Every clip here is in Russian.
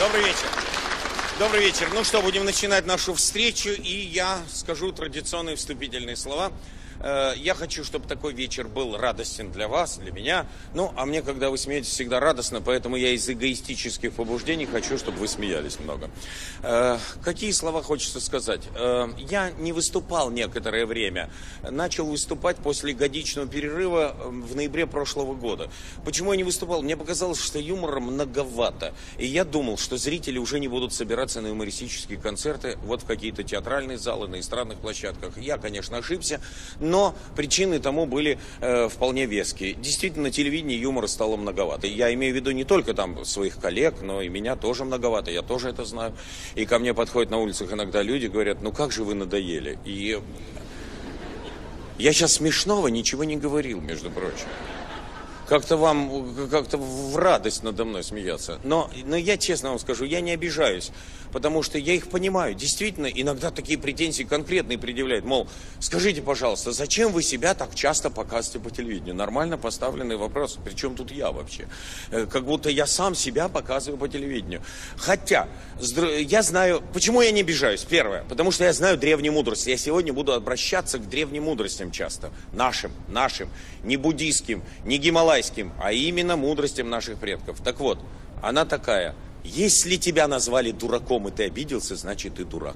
Добрый вечер. Добрый вечер. Ну что, будем начинать нашу встречу, и я скажу традиционные вступительные слова. Я хочу, чтобы такой вечер был радостен для вас, для меня. Ну, а мне, когда вы смеетесь, всегда радостно, поэтому я из эгоистических побуждений хочу, чтобы вы смеялись много. Какие слова хочется сказать? Я не выступал некоторое время. Начал выступать после годичного перерыва в ноябре прошлого года. Почему я не выступал? Мне показалось, что юмора многовато. И я думал, что зрители уже не будут собираться на юмористические концерты, вот в какие-то театральные залы, на эстрадных площадках. Я, конечно, ошибся. Но причины тому были вполне веские. Действительно, на телевидении юмора стало многовато. Я имею в виду не только там своих коллег, но и меня тоже многовато. Я тоже это знаю. И ко мне подходят на улицах иногда люди, говорят, ну как же вы надоели. И я сейчас смешного ничего не говорил, между прочим. Как-то в радость надо мной смеяться. Но я честно вам скажу, я не обижаюсь, потому что я их понимаю. Действительно, иногда такие претензии конкретные предъявляют. Мол, скажите, пожалуйста, зачем вы себя так часто показываете по телевидению? Нормально поставленный вопрос. Причем тут я вообще? Как будто я сам себя показываю по телевидению. Хотя, я знаю... Почему я не обижаюсь? Первое. Потому что я знаю древние мудрости. Я сегодня буду обращаться к древним мудростям часто. Нашим. Не буддийским, не гималайским, а именно мудростям наших предков. Так вот, она такая. Если тебя назвали дураком, и ты обиделся, значит, ты дурак.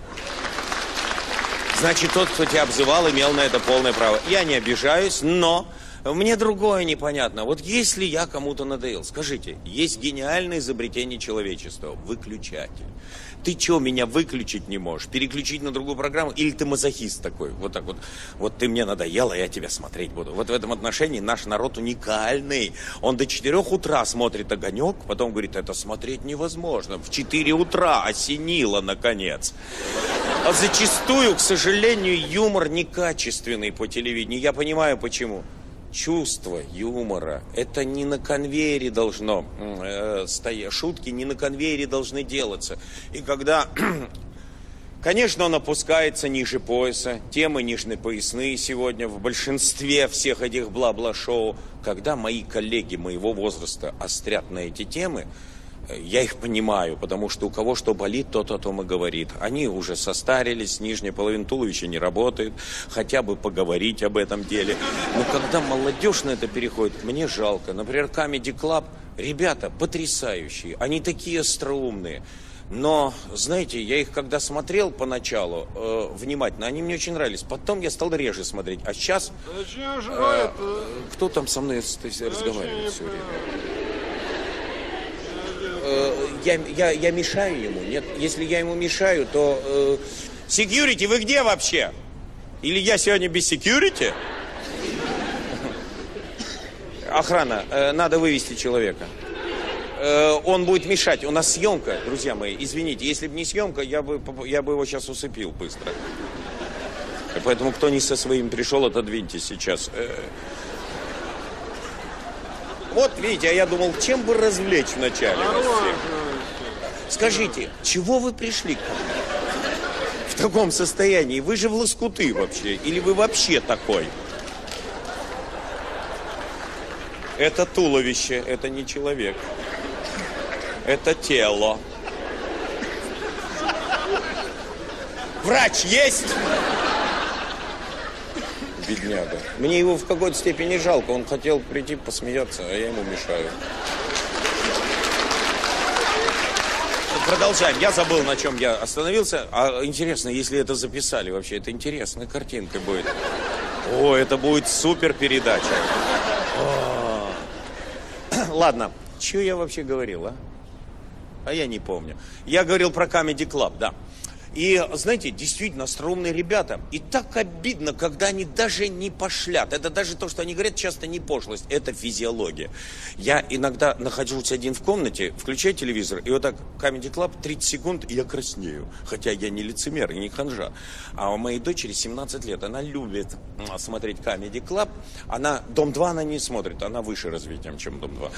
Значит, тот, кто тебя обзывал, имел на это полное право. Я не обижаюсь, но мне другое непонятно. Вот если я кому-то надоел, скажите, есть гениальное изобретение человечества – выключатель. Ты что, меня выключить не можешь? Переключить на другую программу? Или ты мазохист такой? Вот так вот. Вот ты мне надоел, а я тебя смотреть буду. Вот в этом отношении наш народ уникальный. Он до 4 утра смотрит «Огонек», потом говорит, это смотреть невозможно. В 4 утра осенило, наконец. А зачастую, к сожалению, юмор некачественный по телевидению. Я понимаю, почему. Чувство юмора, это не на конвейере должно стоять, шутки не на конвейере должны делаться. И когда, конечно, он опускается ниже пояса, темы нижнепоясные сегодня в большинстве всех этих бла-бла-шоу, когда мои коллеги моего возраста острят на эти темы, я их понимаю, потому что у кого что болит, тот о том и говорит. Они уже состарились, нижняя половина туловища не работает, хотя бы поговорить об этом деле. Но когда молодежь на это переходит, мне жалко. Например, Comedy Club, ребята потрясающие, они такие остроумные. Но, знаете, я их когда смотрел поначалу внимательно, они мне очень нравились. Потом я стал реже смотреть. А сейчас... кто там со мной разговаривает все время? Я мешаю ему? Нет, если я ему мешаю, то... Секьюрити, вы где вообще? Или я сегодня без секьюрити? Охрана, надо вывести человека. Он будет мешать. У нас съемка, друзья мои. Извините, если бы не съемка, я бы его сейчас усыпил быстро. Поэтому кто не со своим пришел, отодвиньте сейчас. Вот, видите, а я думал, чем бы развлечь вначале вас всех. Скажите, чего вы пришли ко мне в таком состоянии? Вы же в лоскуты вообще. Или вы вообще такой? Это туловище, это не человек. Это тело. Врач есть? Бедняга. Мне его в какой-то степени жалко. Он хотел прийти посмеяться, а я ему мешаю. Продолжаем. Я забыл, на чем я остановился. А интересно, если это записали вообще, это интересная картинка будет. О, это будет супер передача. Ладно, что я вообще говорил, а? А я не помню. Я говорил про Comedy Club, да. И, знаете, действительно, остроумные ребята. И так обидно, когда они даже не пошлят. Это даже то, что они говорят, часто не пошлость. Это физиология. Я иногда нахожусь один в комнате, включаю телевизор, и вот так Comedy Club 30 секунд, и я краснею. Хотя я не лицемер и не ханжа. А у моей дочери 17 лет. Она любит смотреть Comedy Club. Дом-2 она не смотрит. Она выше развитием, чем Дом-2.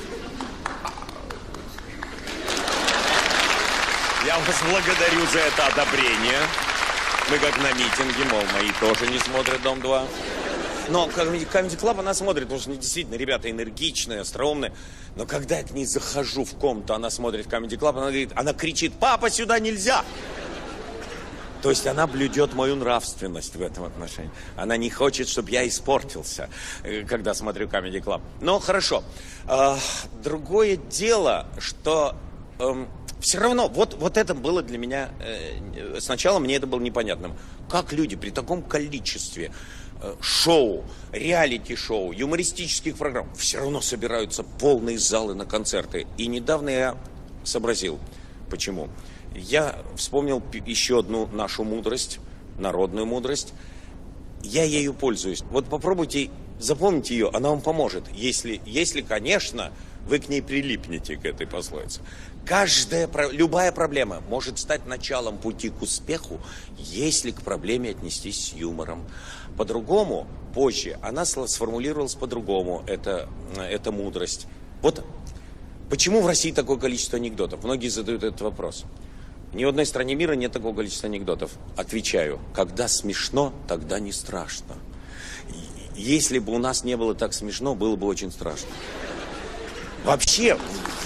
Я вас благодарю за это одобрение. Мы как на митинге, мол, мои тоже не смотрят Дом-2. Но Comedy Club она смотрит, потому что действительно ребята энергичные, остроумные. Но когда я к ней захожу в комнату, она смотрит Comedy Club, она говорит, она кричит: папа, сюда нельзя! То есть она блюдет мою нравственность в этом отношении. Она не хочет, чтобы я испортился, когда смотрю Comedy Club. Но хорошо. Другое дело, что все равно, вот это было для меня, сначала мне это было непонятным. Как люди при таком количестве шоу, реалити-шоу, юмористических программ все равно собираются полные залы на концерты. И недавно я сообразил, почему. Я вспомнил еще одну нашу мудрость, народную мудрость. Я ею пользуюсь. Вот попробуйте запомнить ее, она вам поможет. Если, конечно, вы к ней прилипнете, к этой пословице. Любая проблема может стать началом пути к успеху, если к проблеме отнестись с юмором. По-другому, позже, она сформулировалась по-другому, эта мудрость. Вот почему в России такое количество анекдотов? Многие задают этот вопрос. Ни в одной стране мира нет такого количества анекдотов. Отвечаю, когда смешно, тогда не страшно. Если бы у нас не было так смешно, было бы очень страшно. Вообще,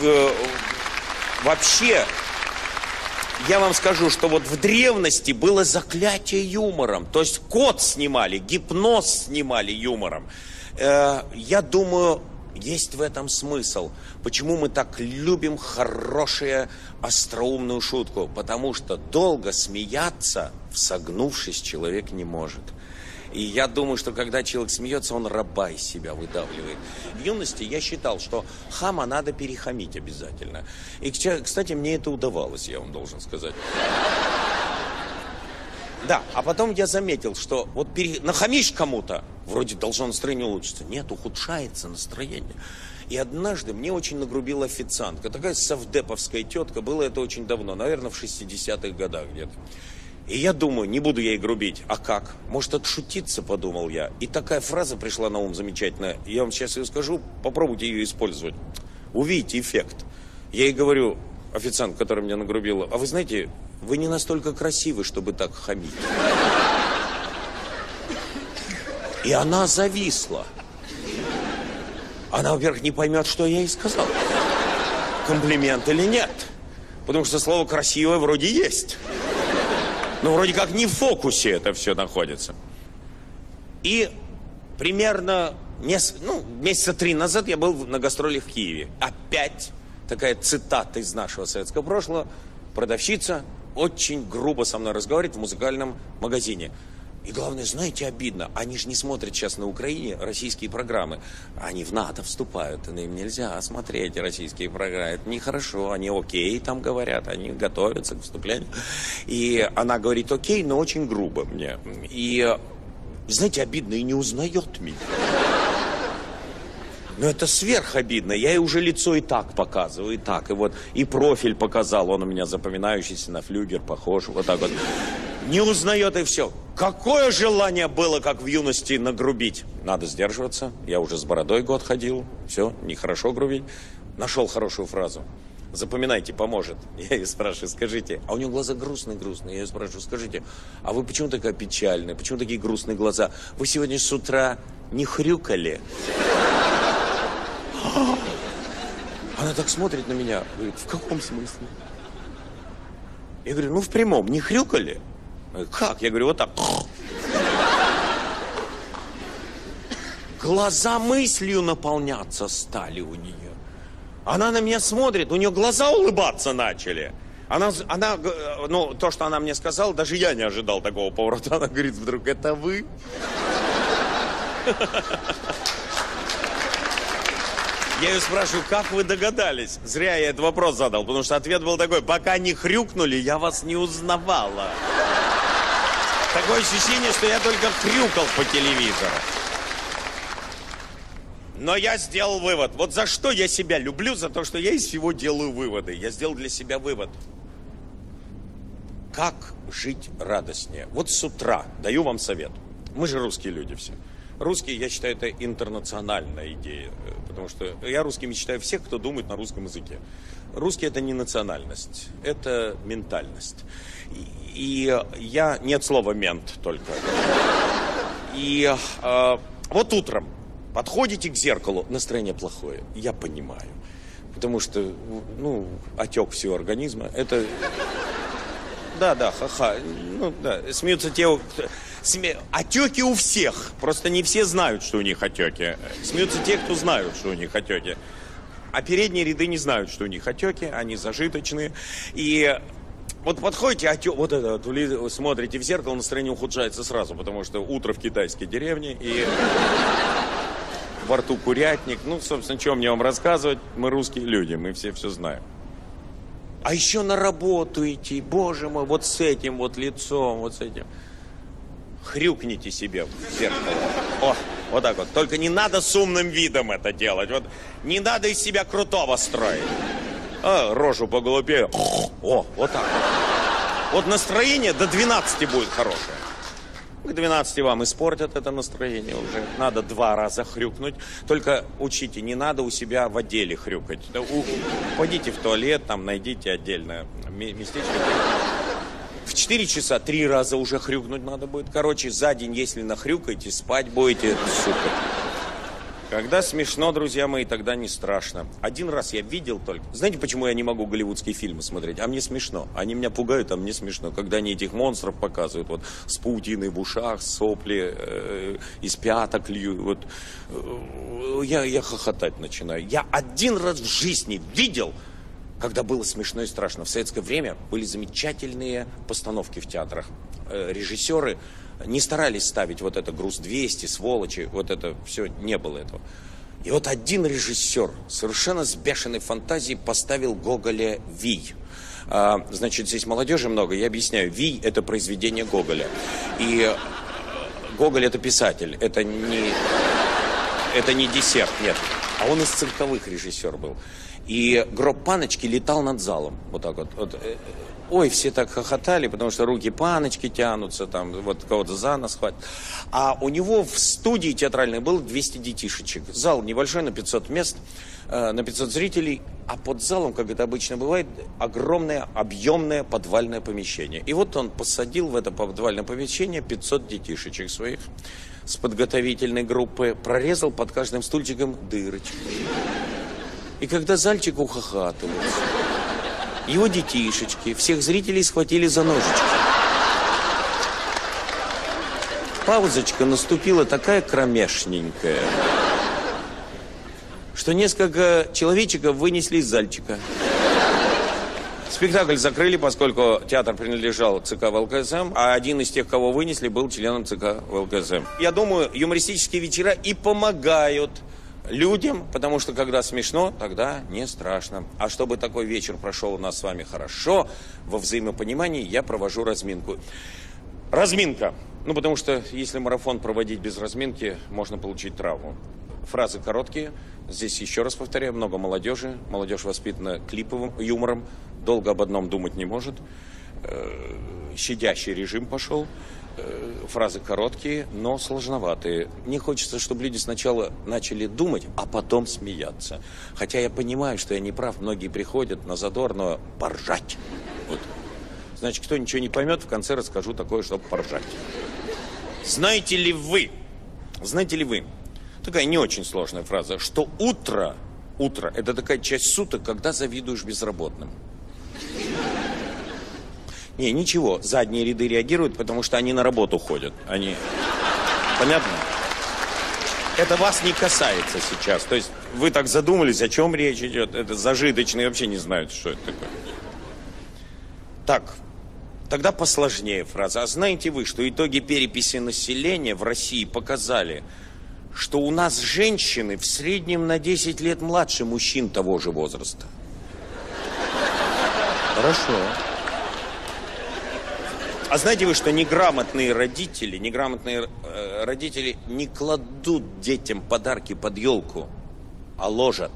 я вам скажу, что вот в древности было заклятие юмором. То есть код снимали, гипноз снимали юмором. Я думаю, есть в этом смысл. Почему мы так любим хорошую, остроумную шутку? Потому что долго смеяться, согнувшись, человек не может. И я думаю, что когда человек смеется, он раба из себя выдавливает. В юности я считал, что хама надо перехамить обязательно. И, кстати, мне это удавалось, я вам должен сказать. Да, а потом я заметил, что вот нахамишь кому-то, вроде должно настроение улучшиться. Нет, ухудшается настроение. И однажды мне очень нагрубила официантка. Такая совдеповская тетка. Было это очень давно, наверное, в 60-х годах где-то. И я думаю, не буду ей грубить. А как? Может, отшутиться, подумал я. И такая фраза пришла на ум замечательная. Я вам сейчас ее скажу, попробуйте ее использовать. Увидите эффект. Я ей говорю, официант, который меня нагрубила, а вы знаете, вы не настолько красивы, чтобы так хамить. И она зависла. Она, во-первых, не поймет, что я ей сказал. Комплимент или нет. Потому что слово «красивое» вроде есть. Но вроде как не в фокусе это все находится. И примерно месяца 3 назад я был на гастролях в Киеве. Опять такая цитата из нашего советского прошлого. Продавщица очень грубо со мной разговаривает в музыкальном магазине. И главное, знаете, обидно. Они же не смотрят сейчас на Украине российские программы. Они в НАТО вступают, и им нельзя смотреть российские программы. Это нехорошо, они окей там говорят, они готовятся к вступлению. И она говорит окей, но очень грубо мне. И, знаете, обидно, и не узнает меня. Но это сверхобидно. Я ей уже лицо и так показываю, и так. И вот, и профиль показал, он у меня запоминающийся, на флюгер похож, вот так вот. Не узнает, и все. Какое желание было, как в юности, нагрубить? Надо сдерживаться. Я уже с бородой год ходил. Все, нехорошо грубить. Нашел хорошую фразу. Запоминайте, поможет. Я ее спрашиваю, скажите. А у нее глаза грустные-грустные. Я ее спрашиваю, скажите, а вы почему такая печальная? Почему такие грустные глаза? Вы сегодня с утра не хрюкали? Она так смотрит на меня. Говорит, в каком смысле? Я говорю, ну в прямом. Не хрюкали? Как? Я говорю, вот так. Глаза мыслью наполняться стали у нее. Она на меня смотрит, у нее глаза улыбаться начали. Ну, то, что она мне сказала, даже я не ожидал такого поворота. Она говорит вдруг, это вы? Я ее спрашиваю, как вы догадались? Зря я этот вопрос задал, потому что ответ был такой, пока не хрюкнули, я вас не узнавала. Такое ощущение, что я только хрюкал по телевизору. Но я сделал вывод. Вот за что я себя люблю? За то, что я из всего делаю выводы. Я сделал для себя вывод. Как жить радостнее? Вот с утра даю вам совет. Мы же русские люди все. Русские, я считаю, это интернациональная идея. Потому что я русскими считаю всех, кто думает на русском языке. Русский – это не национальность, это ментальность. И я... Нет слова «мент» только. И Вот утром подходите к зеркалу, настроение плохое, я понимаю. Потому что, ну, отек всего организма, это... Да, ха-ха, ну, да, смеются те, отеки у всех, просто не все знают, что у них отеки. Смеются те, кто знают, что у них отеки. А передние ряды не знают, что у них отеки, они зажиточные. И вот подходите, отек, вот это, вот, вы смотрите в зеркало, настроение ухудшается сразу, потому что утро в китайской деревне, и во рту курятник. Ну, собственно, что мне вам рассказывать? Мы русские люди, мы все знаем. А еще на работу идти, боже мой, вот с этим вот лицом, вот с этим. Хрюкните себе в зеркало. О, вот так вот. Только не надо с умным видом это делать. Вот не надо из себя крутого строить. Рожу поглупее. О, вот так вот. Вот настроение до 12 будет хорошее. К 12 вам испортят это настроение уже. Надо 2 раза хрюкнуть. Только учите, не надо у себя в отделе хрюкать. Пойдите в туалет, там найдите отдельное местечко. В 4 часа 3 раза уже хрюкнуть надо будет. Короче, за день, если нахрюкаете, спать будете, супер. Когда смешно, друзья мои, тогда не страшно. Один раз я видел только... Знаете, почему я не могу голливудские фильмы смотреть? А мне смешно. Они меня пугают, а мне смешно. Когда они этих монстров показывают, вот с паутиной в ушах, сопли, из пяток льют. Вот, я хохотать начинаю. Я один раз в жизни видел, когда было смешно и страшно. В советское время были замечательные постановки в театрах. Режиссеры не старались ставить вот это «Груз-200», «Сволочи», вот это все, не было этого. И вот один режиссер совершенно с бешеной фантазией поставил Гоголя «Вий». Значит, здесь молодежи много, я объясняю. «Вий» — это произведение Гоголя. И Гоголь — это писатель, это не десерт, нет. А он из цирковых режиссер был. И гроб Паночки летал над залом, вот так вот. Ой, все так хохотали, потому что руки Паночки тянутся, там, вот кого-то за нос хватит. А у него в студии театральной было 200 детишечек. Зал небольшой, на 500 мест, на 500 зрителей. А под залом, как это обычно бывает, огромное, объемное подвальное помещение. И вот он посадил в это подвальное помещение 500 детишечек своих с подготовительной группы, прорезал под каждым стульчиком дырочку. И когда зальчик ухахатывался, его детишечки, всех зрителей схватили за ножички. Паузочка наступила такая кромешненькая, что несколько человечеков вынесли из зальчика. Спектакль закрыли, поскольку театр принадлежал ЦК ВЛКСМ, а один из тех, кого вынесли, был членом ЦК ВЛКСМ. Я думаю, юмористические вечера и помогают людям, потому что когда смешно, тогда не страшно. А чтобы такой вечер прошел у нас с вами хорошо, во взаимопонимании, я провожу разминку. Разминка. Ну, потому что если марафон проводить без разминки, можно получить травму. Фразы короткие. Здесь еще раз повторяю, много молодежи. Молодежь воспитана клиповым юмором, долго об одном думать не может. Щадящий режим пошел. Фразы короткие, но сложноватые. Мне хочется, чтобы люди сначала начали думать, а потом смеяться. Хотя я понимаю, что я не прав. Многие приходят на задорно поржать. Вот. Значит, кто ничего не поймет, в конце расскажу такое, чтобы поржать. Знаете ли вы, такая не очень сложная фраза, что утро – это такая часть суток, когда завидуешь безработным. Не, ничего, задние ряды реагируют, потому что они на работу ходят. Они... Понятно? Это вас не касается сейчас. То есть вы так задумались, о чем речь идет. Это зажиточные вообще не знают, что это такое. Так, тогда посложнее фраза. А знаете вы, что итоги переписи населения в России показали, что у нас женщины в среднем на 10 лет младше мужчин того же возраста? Хорошо. А знаете вы, что неграмотные родители не кладут детям подарки под елку, а ложат?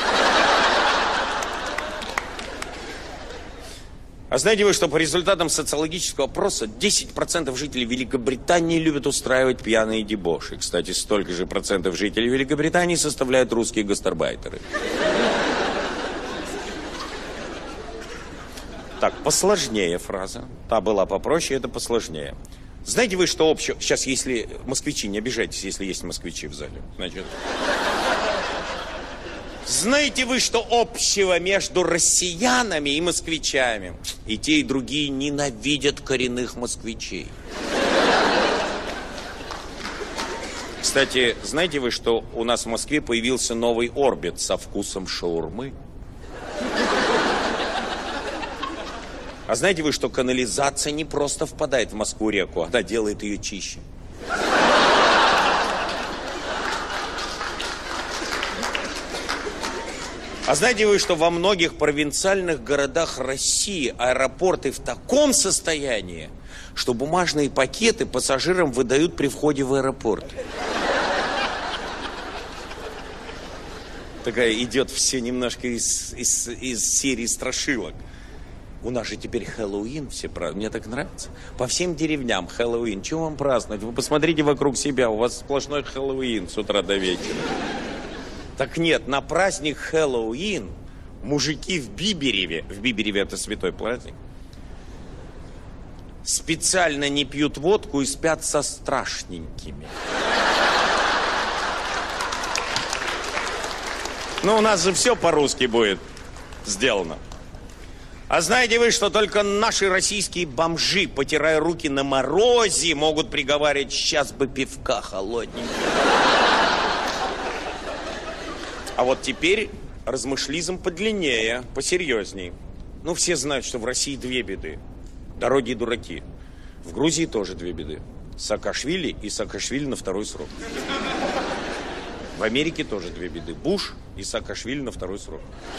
А знаете вы, что по результатам социологического опроса 10% жителей Великобритании любят устраивать пьяные дебоши? Кстати, столько же процентов жителей Великобритании составляют русские гастарбайтеры. Так, посложнее фраза. Та была попроще, это посложнее. Знаете вы, что общего... Сейчас, если москвичи, не обижайтесь, если есть москвичи в зале. Значит... Знаете вы, что общего между россиянами и москвичами? И те, и другие ненавидят коренных москвичей. Кстати, знаете вы, что у нас в Москве появился новый орбит со вкусом шаурмы? А знаете вы, что канализация не просто впадает в Москву-реку, она делает ее чище? А знаете вы, что во многих провинциальных городах России аэропорты в таком состоянии, что бумажные пакеты пассажирам выдают при входе в аэропорт? Такая идет все немножко из серии страшилок. У нас же теперь Хэллоуин все празднуют. Мне так нравится. По всем деревням Хэллоуин. Чего вам праздновать? Вы посмотрите вокруг себя. У вас сплошной Хэллоуин с утра до вечера. Так нет, на праздник Хэллоуин мужики в Бибереве это святой праздник, специально не пьют водку и спят со страшненькими. Ну, у нас же все по-русски будет сделано. А знаете вы, что только наши российские бомжи, потирая руки на морозе, могут приговаривать: сейчас бы пивка холодненького. А вот теперь размышлизм подлиннее, посерьезней. Ну, все знают, что в России две беды. Дороги и дураки. В Грузии тоже две беды. Саакашвили и Саакашвили на второй срок. В Америке тоже две беды. Буш и Саакашвили на второй срок.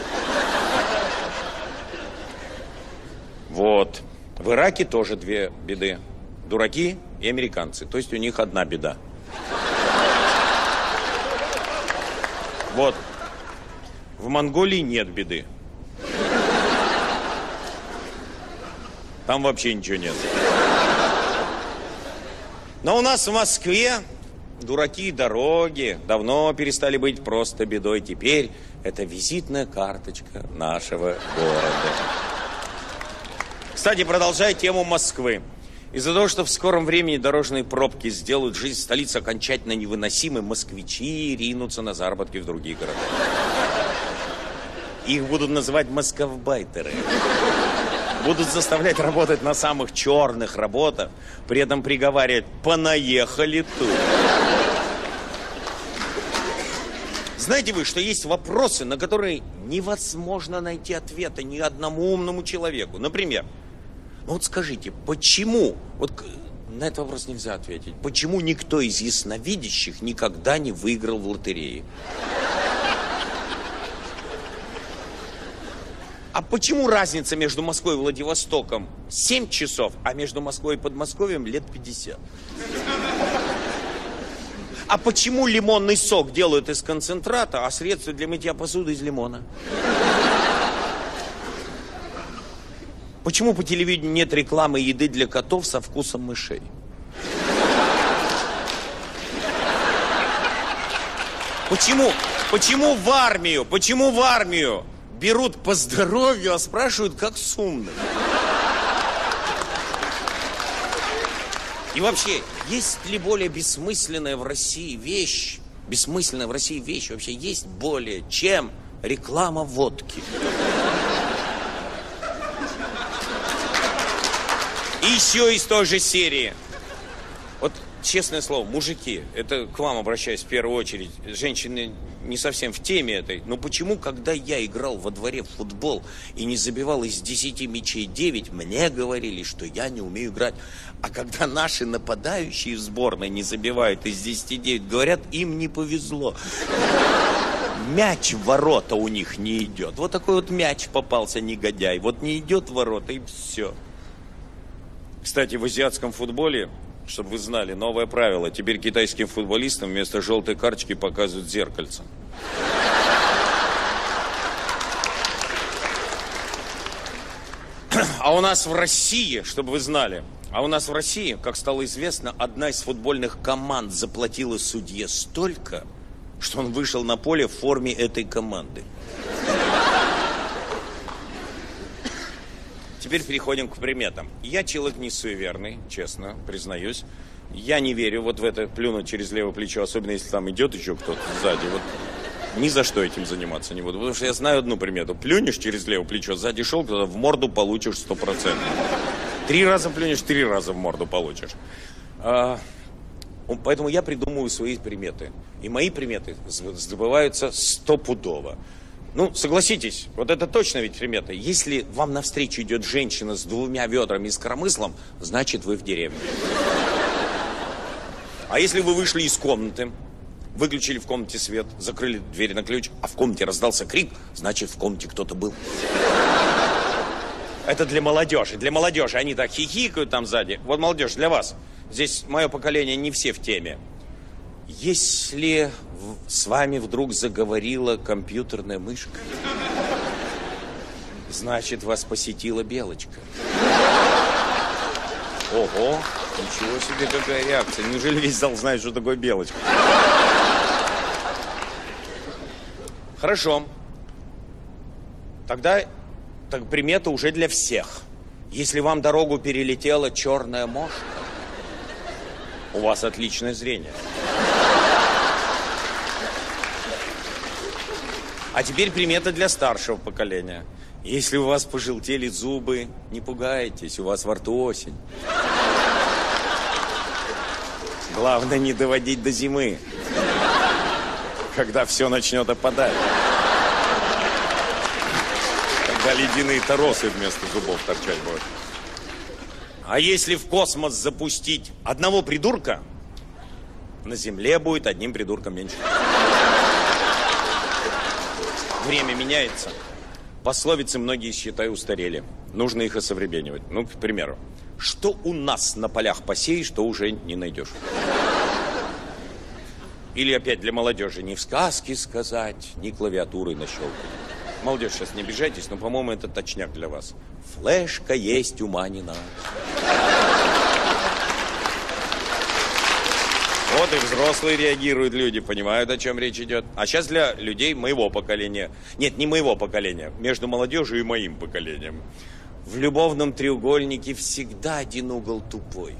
Вот. В Ираке тоже две беды. Дураки и американцы. То есть у них одна беда. Вот. В Монголии нет беды. Там вообще ничего нет. Но у нас в Москве дураки и дороги давно перестали быть просто бедой. Теперь это визитная карточка нашего города. Кстати, продолжая тему Москвы. Из-за того, что в скором времени дорожные пробки сделают жизнь столицы окончательно невыносимой, москвичи ринутся на заработки в другие города. Их будут называть московбайтеры. Будут заставлять работать на самых черных работах, при этом приговаривать: понаехали тут. Знаете вы, что есть вопросы, на которые невозможно найти ответа ни одному умному человеку? Например, ну вот скажите, почему, вот на этот вопрос нельзя ответить, почему никто из ясновидящих никогда не выиграл в лотерее? А почему разница между Москвой и Владивостоком 7 часов, а между Москвой и Подмосковьем лет 50? А почему лимонный сок делают из концентрата, а средства для мытья посуды из лимона? Почему по телевидению нет рекламы еды для котов со вкусом мышей? Почему в армию берут по здоровью, а спрашивают, как с умным? И вообще, есть ли более бессмысленная в России вещь, вообще есть более, чем реклама водки? И еще из той же серии. Вот, честное слово, мужики, это к вам обращаюсь в первую очередь. Женщины не совсем в теме этой. Но почему, когда я играл во дворе в футбол и не забивал из 10 мячей 9, мне говорили, что я не умею играть. А когда наши нападающие в сборной не забивают из 10 9, говорят, им не повезло. Мяч в ворота у них не идет. Вот такой вот мяч попался, негодяй. Вот не идет в ворота, и все. Кстати, в азиатском футболе, чтобы вы знали, новое правило. Теперь китайским футболистам вместо желтой карточки показывают зеркальце. А у нас в России, чтобы вы знали, как стало известно, одна из футбольных команд заплатила судье столько, что он вышел на поле в форме этой команды. теперь переходим к приметам. Я человек не суеверный, честно, признаюсь. Я не верю вот в это плюнуть через левое плечо, особенно если там идет еще кто-то сзади. Вот ни за что этим заниматься не буду, потому что я знаю одну примету. Плюнешь через левое плечо, сзади шел кто-то, в морду получишь 100%. 3 раза плюнешь, 3 раза в морду получишь. Поэтому я придумываю свои приметы. И мои приметы сбываются стопудово. Ну, согласитесь, вот это точно ведь примета. Если вам навстречу идет женщина с 2 ведрами и с коромыслом, значит, вы в деревне. А если вы вышли из комнаты, выключили в комнате свет, закрыли дверь на ключ, а в комнате раздался крик, значит, в комнате кто-то был. Это для молодежи. Для молодежи. Они так хихикают там сзади. Вот молодежь, для вас. Здесь мое поколение не все в теме. Если с вами вдруг заговорила компьютерная мышка, значит, вас посетила белочка. Ого, ничего себе, какая реакция. Неужели весь зал знает, что такое белочка? Хорошо. Тогда примета уже для всех. Если вам дорогу перелетела черная мошка, у вас отличное зрение. А теперь примета для старшего поколения. Если у вас пожелтели зубы, не пугайтесь, у вас во рту осень. Главное не доводить до зимы, когда все начнет опадать. Когда ледяные торосы вместо зубов торчать будут. А если в космос запустить одного придурка, на Земле будет одним придурком меньше. Время меняется. Пословицы многие, считаю, устарели. Нужно их осовременивать. Ну, к примеру, что у нас на полях посеешь, что уже не найдешь. Или опять для молодежи. Не в сказке сказать, ни клавиатурой нащелкать. Молодежь, сейчас не обижайтесь, но, по-моему, это точняк для вас. Флешка есть, ума не надо. Вот и взрослые реагируют, люди понимают, о чем речь идет. А сейчас для людей моего поколения. Нет, не моего поколения. Между молодежью и моим поколением. В любовном треугольнике всегда один угол тупой.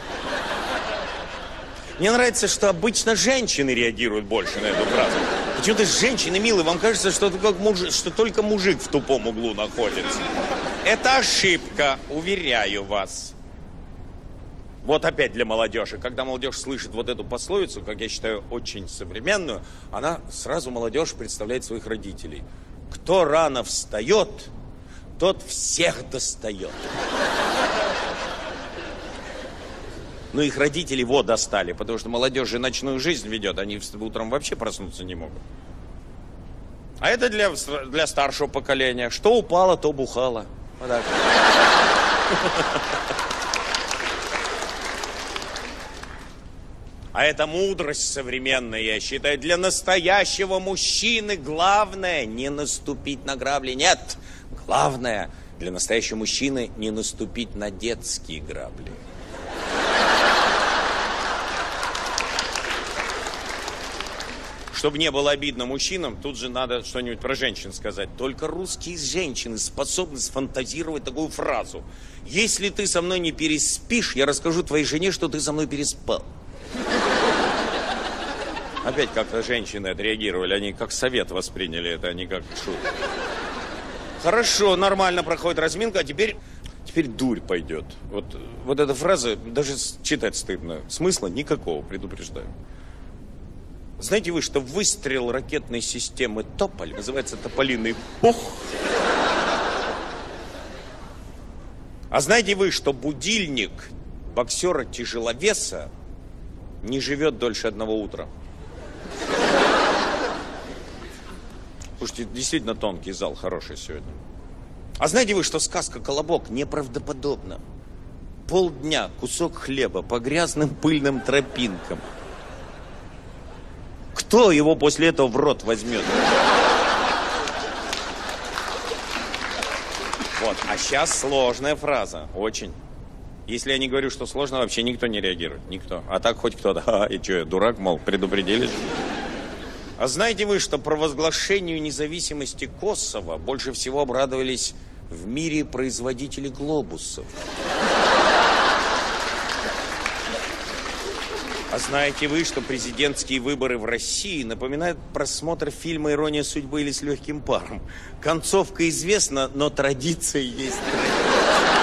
Мне нравится, что обычно женщины реагируют больше на эту фразу. Почему-то женщины, милые, вам кажется, что только мужик в тупом углу находится. Это ошибка, уверяю вас. Вот опять для молодежи. Когда молодежь слышит вот эту пословицу, как я считаю, очень современную, она сразу, молодежь, представляет своих родителей. Кто рано встает, тот всех достает. Ну, их родители вот достали, потому что молодежь же ночную жизнь ведет, они утром вообще проснуться не могут. А это для старшего поколения. Что упало, то бухало. Вот так. А это мудрость современная, я считаю, для настоящего мужчины главное не наступить на грабли. Нет, главное для настоящего мужчины не наступить на детские грабли. Чтобы не было обидно мужчинам, тут же надо что-нибудь про женщин сказать. Только русские женщины способны сфантазировать такую фразу. Если ты со мной не переспишь, я расскажу твоей жене, что ты со мной переспал. Опять как-то женщины отреагировали, они как совет восприняли это, а не как шутку. Хорошо, нормально проходит разминка, а теперь дурь пойдет. Вот эта фраза, даже читать стыдно. Смысла никакого, предупреждаю. Знаете вы, что выстрел ракетной системы «Тополь» называется «Тополиный пух»? А знаете вы, что будильник боксера-тяжеловеса не живет дольше 1 утра? Слушайте, действительно тонкий зал, хороший сегодня. А знаете вы, что сказка «Колобок» неправдоподобна? Полдня кусок хлеба по грязным пыльным тропинкам. Кто его после этого в рот возьмет? Вот, а сейчас сложная фраза, очень. Если я не говорю, что сложно, вообще никто не реагирует, никто. А так хоть кто-то, и что, я дурак, мол, предупредили? А знаете вы, что провозглашению независимости Косово больше всего обрадовались в мире производители глобусов. А знаете вы, что президентские выборы в России напоминают просмотр фильма «Ирония судьбы» или «С легким паром»? Концовка известна, но традиция есть традиция.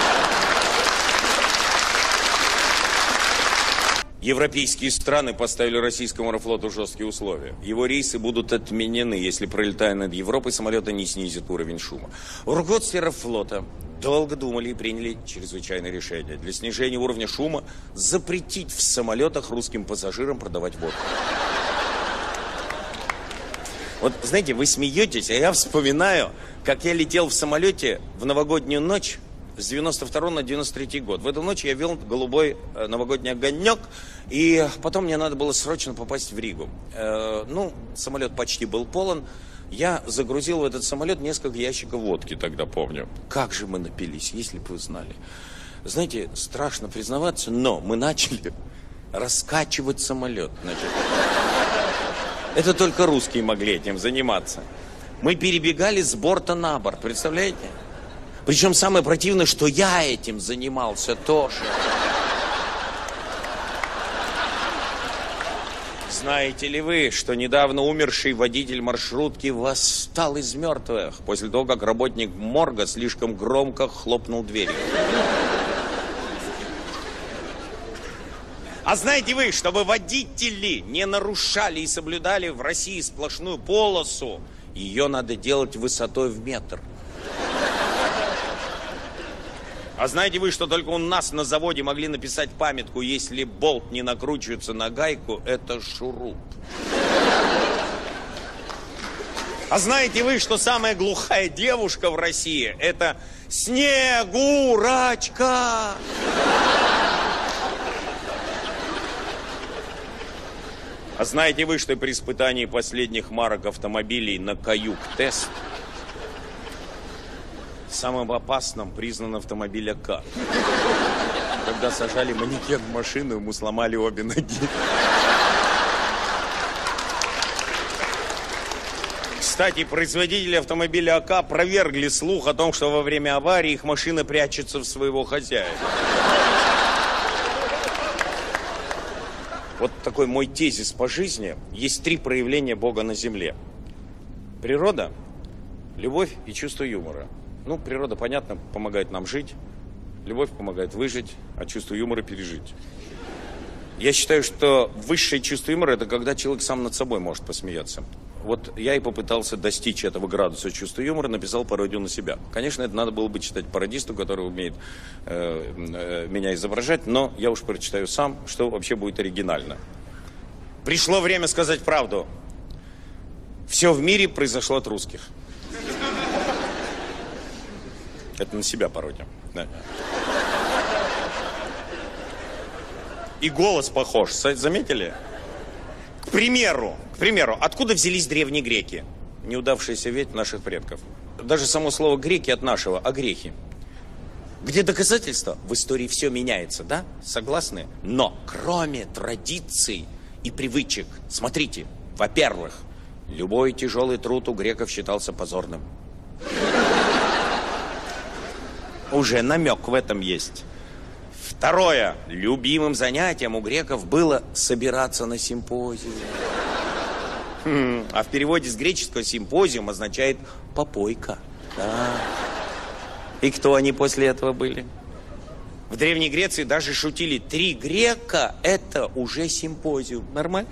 Европейские страны поставили российскому аэрофлоту жесткие условия. Его рейсы будут отменены, если, пролетая над Европой, самолеты не снизят уровень шума. В руководстве аэрофлота долго думали и приняли чрезвычайное решение. Для снижения уровня шума запретить в самолетах русским пассажирам продавать водку. Вот, знаете, вы смеетесь, а я вспоминаю, как я летел в самолете в новогоднюю ночь с 92 на 93 год. В эту ночь я вел голубой новогодний огонек, и потом мне надо было срочно попасть в Ригу. Самолет почти был полон. Я загрузил в этот самолет несколько ящиков водки, тогда помню. Как же мы напились, если бы вы знали. Знаете, страшно признаваться, но мы начали раскачивать самолет. Это только русские могли этим заниматься. Мы перебегали с борта на борт, представляете? Причем самое противное, что я этим занимался тоже. Знаете ли вы, что недавно умерший водитель маршрутки восстал из мертвых после того, как работник морга слишком громко хлопнул дверью? А знаете вы, чтобы водители не нарушали и соблюдали в России сплошную полосу, ее надо делать высотой в метр? А знаете вы, что только у нас на заводе могли написать памятку: если болт не накручивается на гайку, это шуруп? А знаете вы, что самая глухая девушка в России — это Снегурочка? А знаете вы, что при испытании последних марок автомобилей на Каюк-тест самым опасным признан автомобиль АК? Когда сажали манекен в машину, ему сломали обе ноги. Кстати, производители автомобиля АК опровергли слух о том, что во время аварии их машина прячется в своего хозяина. Вот такой мой тезис по жизни. Есть 3 проявления Бога на земле: природа, любовь и чувство юмора. Природа, понятно, помогает нам жить, любовь помогает выжить, а чувство юмора пережить. Я считаю, что высшее чувство юмора — это когда человек сам над собой может посмеяться. Вот я и попытался достичь этого градуса чувства юмора, написал пародию на себя. Конечно, это надо было бы читать пародисту, который умеет меня изображать, но я уж прочитаю сам, что вообще будет оригинально. Пришло время сказать правду. Все в мире произошло от русских. Это на себя пародия. Да. И голос похож, заметили? К примеру, откуда взялись древние греки? Неудавшаяся ветвь наших предков. Даже само слово греки от нашего, а грехи. Где доказательства? В истории все меняется, да? Согласны? Но кроме традиций и привычек, смотрите, во-первых, любой тяжелый труд у греков считался позорным. Уже намек в этом есть. Второе. Любимым занятием у греков было собираться на симпозиум. А в переводе с греческого симпозиум означает попойка. Да. И кто они после этого были? В Древней Греции даже шутили: 3 грека – это уже симпозиум. Нормально?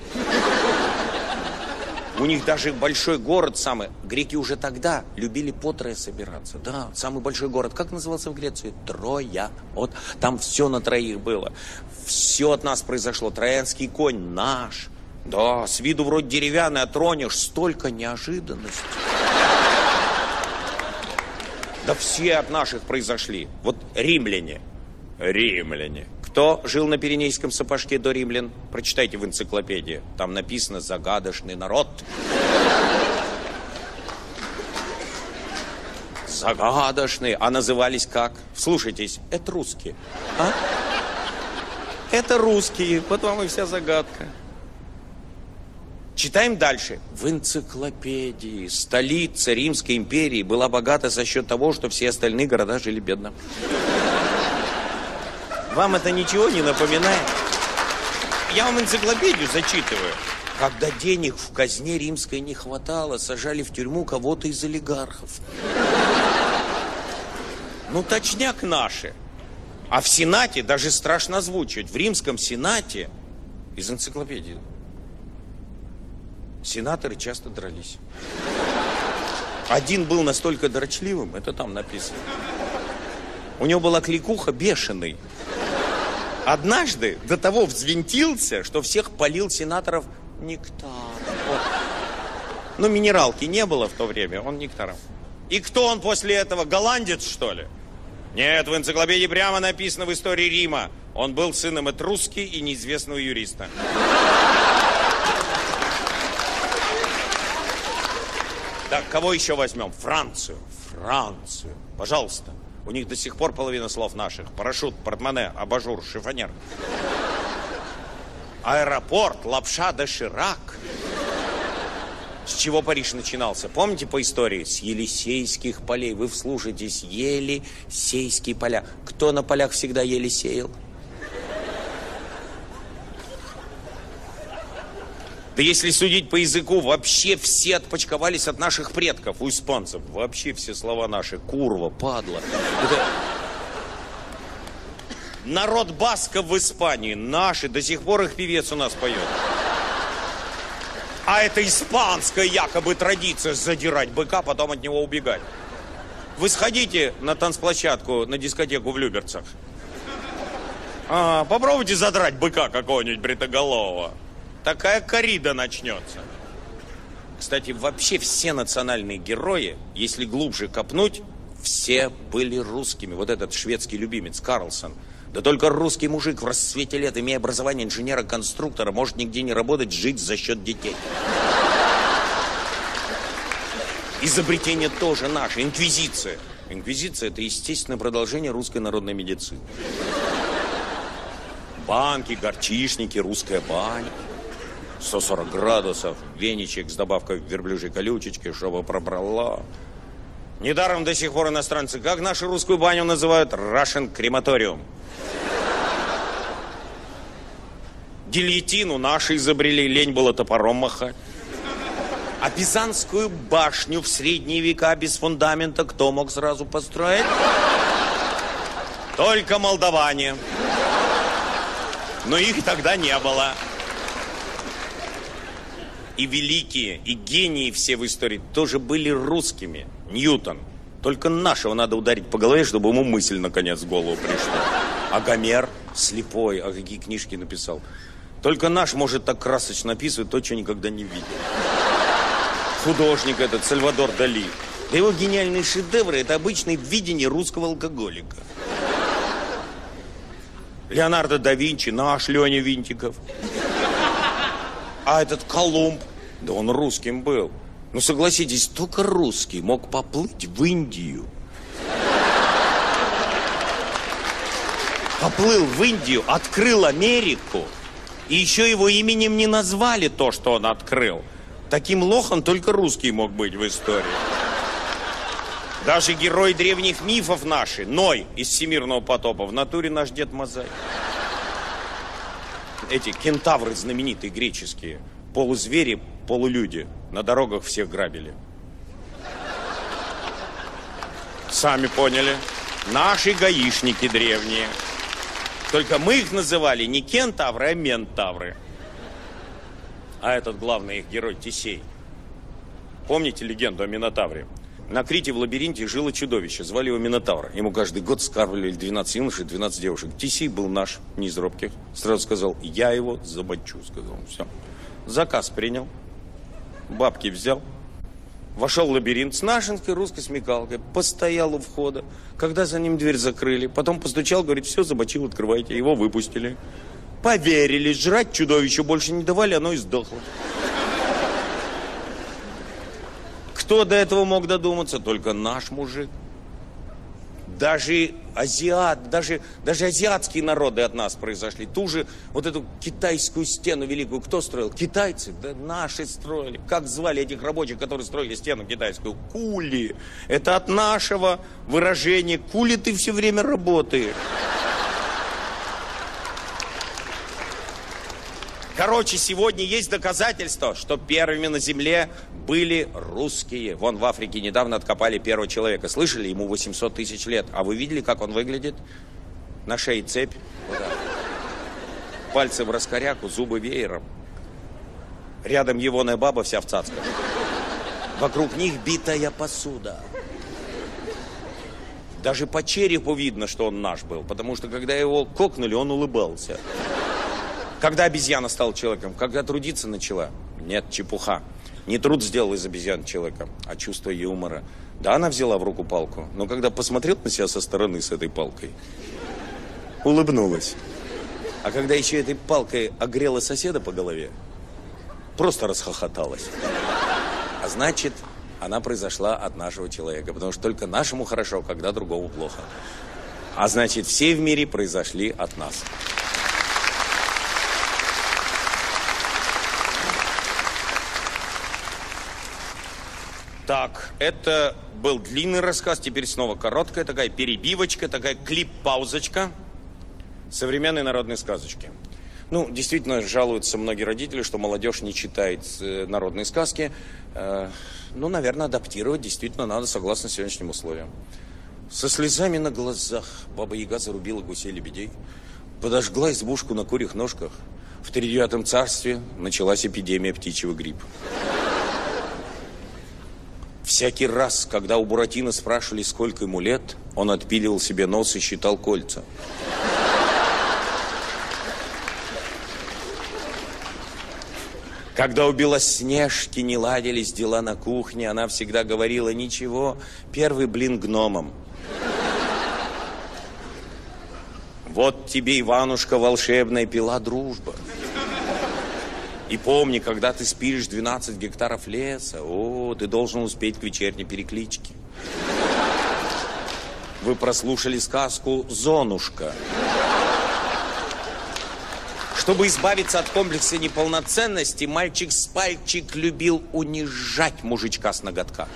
У них даже большой город самый. Греки уже тогда любили по 3 собираться. Да, самый большой город. Как назывался в Греции? Троя. Вот там все на 3 было. Все от нас произошло. Троянский конь наш. Да, с виду вроде деревянный, а тронешь, столько неожиданностей. Да все от наших произошли. Вот римляне. Кто жил на Пиренейском сапожке до римлян? Прочитайте в энциклопедии. Там написано: загадочный народ. Загадочный. А назывались как? Вслушайтесь, это русские. А? Это русские. Вот вам и вся загадка. Читаем дальше. В энциклопедии столица Римской империи была богата за счет того, что все остальные города жили бедно. Вам это ничего не напоминает? Я вам энциклопедию зачитываю. Когда денег в казне римской не хватало, сажали в тюрьму кого-то из олигархов. Ну, точняк наши. А в Сенате даже страшно озвучивать. В Римском Сенате из энциклопедии сенаторы часто дрались. Один был настолько дрочливым, это там написано. У него была кликуха бешеный. Однажды до того взвинтился, что всех полил сенаторов нектаром. Вот. Ну, минералки не было в то время, он нектаром. И кто он после этого? Голландец, что ли? Нет, в энциклопедии прямо написано в истории Рима. Он был сыном Этруски и неизвестного юриста. Так, кого еще возьмем? Францию. Францию. Пожалуйста. У них до сих пор половина слов наших. Парашют, портмоне, абажур, шифонер. Аэропорт, лапша доширак. С чего Париж начинался? Помните по истории? С Елисейских полей. Вы вслушайтесь. Елисейские поля. Кто на полях всегда еле сеял? Да если судить по языку, вообще все отпочковались от наших предков, у испанцев. Вообще все слова наши. Курва, падла. Это... Народ басков в Испании. Наши. До сих пор их певец у нас поет. А это испанская якобы традиция задирать быка, потом от него убегать. Вы сходите на танцплощадку, на дискотеку в Люберцах. Попробуйте задрать быка какого-нибудь бритоголового. Такая коррида начнется. Кстати, вообще все национальные герои, если глубже копнуть, все были русскими. Вот этот шведский любимец Карлсон. Да только русский мужик в расцвете лет, имея образование инженера-конструктора, может нигде не работать, жить за счет детей. Изобретение тоже наше. Инквизиция. Инквизиция – это естественное продолжение русской народной медицины. Банки, горчишники, русская баня. 140 градусов, веничек с добавкой верблюжьей колючечки, чтобы пробрала. Недаром до сих пор иностранцы, как нашу русскую баню называют, Russian крематориум. Гильотину наши изобрели, лень было топором махать. А Пизанскую башню в средние века без фундамента кто мог сразу построить? Только молдаване. Но их тогда не было. И великие, и гении все в истории тоже были русскими. Ньютон. Только нашего надо ударить по голове, чтобы ему мысль наконец в голову пришла. А Гомер слепой, а какие книжки написал. Только наш может так красочно описывать то, что никогда не видел. Художник этот, Сальвадор Дали. Да его гениальные шедевры – это обычное видение русского алкоголика. Леонардо да Винчи, наш Леня Винтиков. А этот Колумб, да он русским был. Ну, согласитесь, только русский мог поплыть в Индию. Поплыл в Индию, открыл Америку. И еще его именем не назвали то, что он открыл. Таким лохом только русский мог быть в истории. Даже герой древних мифов наши, Ной из всемирного потопа, в натуре наш Дед Мазай. Эти кентавры знаменитые греческие, полузвери, полулюди, на дорогах всех грабили. Сами поняли, наши гаишники древние. Только мы их называли не кентавры, а ментавры. А этот главный их герой Тесей. Помните легенду о Минотавре? На Крите в лабиринте жило чудовище, звали его Минотавр. Ему каждый год скармливали 12 юношей, 12 девушек. Тесей был наш, не из робких. Сразу сказал, я его забочу, сказал. Все. Заказ принял, бабки взял, вошел в лабиринт с нашинской русской смекалкой, постоял у входа, когда за ним дверь закрыли, потом постучал, говорит, все, забочил, открывайте. Его выпустили. Поверили, жрать чудовищу больше не давали, оно и сдохло. Кто до этого мог додуматься? Только наш мужик. Даже азиат, даже азиатские народы от нас произошли. Ту же вот эту китайскую стену великую кто строил? Китайцы? Да наши строили. Как звали этих рабочих, которые строили стену китайскую? Кули. Это от нашего выражения. Кули, ты все время работаешь. Короче, сегодня есть доказательства, что первыми на земле были русские. Вон в Африке недавно откопали первого человека. Слышали? Ему 800 тысяч лет. А вы видели, как он выглядит? На шее цепь. Вот так. Пальцы в раскоряку, зубы веером. Рядом егоная баба вся в цацках. Вокруг них битая посуда. Даже по черепу видно, что он наш был. Потому что, когда его кокнули, он улыбался. Когда обезьяна стала человеком? Когда трудиться начала? Нет, чепуха. Не труд сделал из обезьян человека, а чувство юмора. Да, она взяла в руку палку, но когда посмотрел на себя со стороны с этой палкой, улыбнулась. А когда еще этой палкой огрела соседа по голове, просто расхохоталась. А значит, она произошла от нашего человека, потому что только нашему хорошо, когда другому плохо. А значит, все в мире произошли от нас. Так, это был длинный рассказ, теперь снова короткая такая перебивочка, такая клип-паузочка современной народной сказочки. Ну, действительно, жалуются многие родители, что молодежь не читает народные сказки. Ну, наверное, адаптировать действительно надо согласно сегодняшним условиям. Со слезами на глазах Баба-Яга зарубила гусей-лебедей, подожгла избушку на курьих ножках. В Тридевятом царстве началась эпидемия птичьего гриппа. Всякий раз, когда у Буратино спрашивали, сколько ему лет, он отпиливал себе нос и считал кольца. Когда у Белоснежки не ладились дела на кухне, она всегда говорила: ничего, первый блин гномам. Вот тебе, Иванушка, волшебная пила дружба. И помни, когда ты спилишь 12 гектаров леса, ты должен успеть к вечерней перекличке. Вы прослушали сказку «Зонушка». Чтобы избавиться от комплекса неполноценности, мальчик с пальчик любил унижать мужичка с ноготка.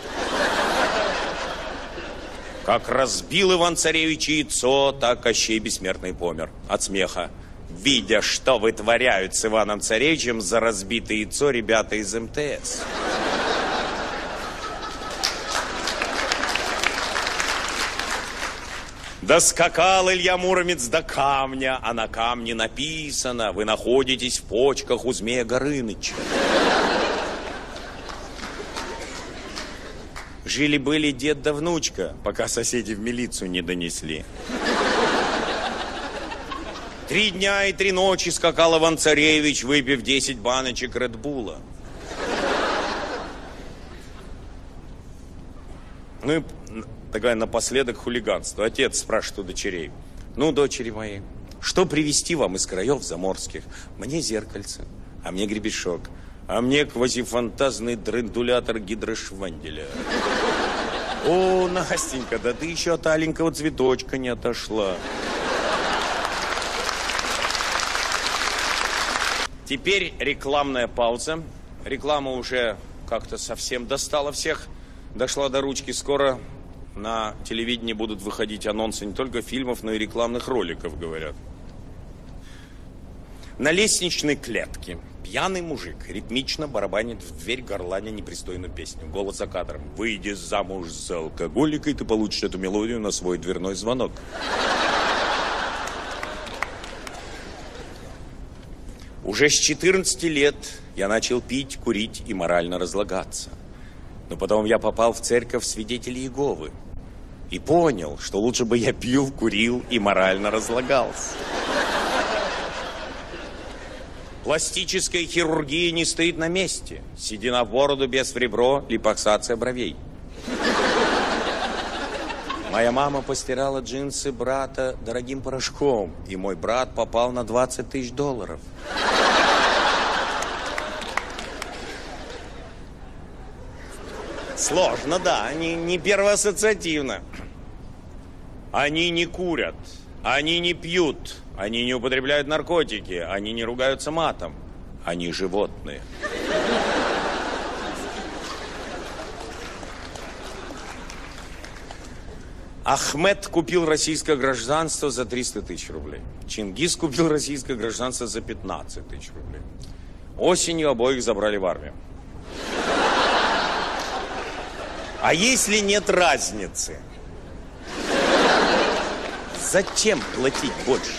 Как разбил Иван-царевич яйцо, так Кощей Бессмертный помер от смеха, видя, что вытворяют с Иваном-царевичем за разбитое яйцо ребята из МТС. Доскакал Илья Муромец до камня, а на камне написано: вы находитесь в почках у Змея Горыныча. Жили-были дед да внучка, пока соседи в милицию не донесли. 3 дня и 3 ночи скакал Иван-царевич, выпив 10 баночек Редбула. Ну и такая напоследок хулиганство. Отец спрашивает у дочерей: ну, дочери мои, что привезти вам из краев заморских? Мне зеркальце, а мне гребешок, а мне квазифантазный дрендулятор гидрошванделя. О, Настенька, да ты еще от аленького цветочка не отошла. Теперь рекламная пауза. Реклама уже как-то совсем достала всех. Дошла до ручки. Скоро на телевидении будут выходить анонсы не только фильмов, но и рекламных роликов, говорят. На лестничной клетке пьяный мужик ритмично барабанит в дверь, горланя непристойную песню. Голос за кадром: выйди замуж за алкоголика, и ты получишь эту мелодию на свой дверной звонок. Уже с 14 лет я начал пить, курить и морально разлагаться. Но потом я попал в церковь свидетелей Иеговы и понял, что лучше бы я пил, курил и морально разлагался. Пластическая хирургия не стоит на месте. Седина в бороду, без в ребро, липоксация бровей. Моя мама постирала джинсы брата дорогим порошком, и мой брат попал на $20 тысяч. Сложно, да, не первоассоциативно. Они не курят, они не пьют, они не употребляют наркотики, они не ругаются матом. Они животные. Ахмед купил российское гражданство за 300 тысяч рублей. Чингис купил российское гражданство за 15 тысяч рублей. Осенью обоих забрали в армию. А если нет разницы? Зачем платить больше?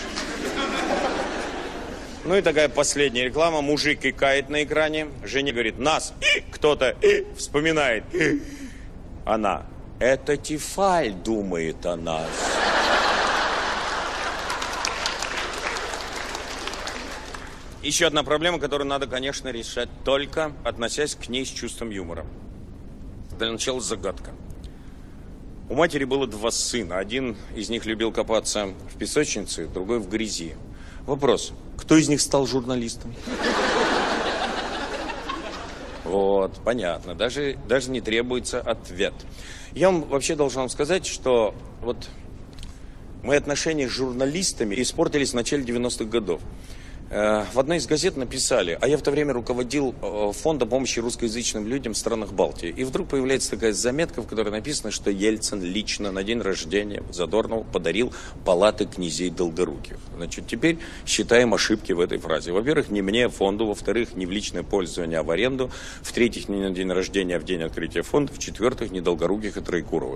Ну и такая последняя реклама. Мужик икает на экране. Женя говорит, нас кто-то вспоминает. Она. Это Тефаль думает о нас. Еще одна проблема, которую надо, конечно, решать только относясь к ней с чувством юмора. Для начала загадка. У матери было 2 сына. Один из них любил копаться в песочнице, другой в грязи. Вопрос. Кто из них стал журналистом? Вот, понятно. Даже не требуется ответ. Я вам вообще должен вам сказать, что вот мои отношения с журналистами испортились в начале 90-х годов. В одной из газет написали, а я в то время руководил фондом помощи русскоязычным людям в странах Балтии. И вдруг появляется такая заметка, в которой написано, что Ельцин лично на день рождения Задорнову подарил палаты князей Долгоруких. Значит, теперь считаем ошибки в этой фразе. Во-первых, не мне, фонду. Во-вторых, не в личное пользование, а в аренду. В-третьих, не на день рождения, а в день открытия фонда. В-четвертых, не Долгоруких, а Троекуровых.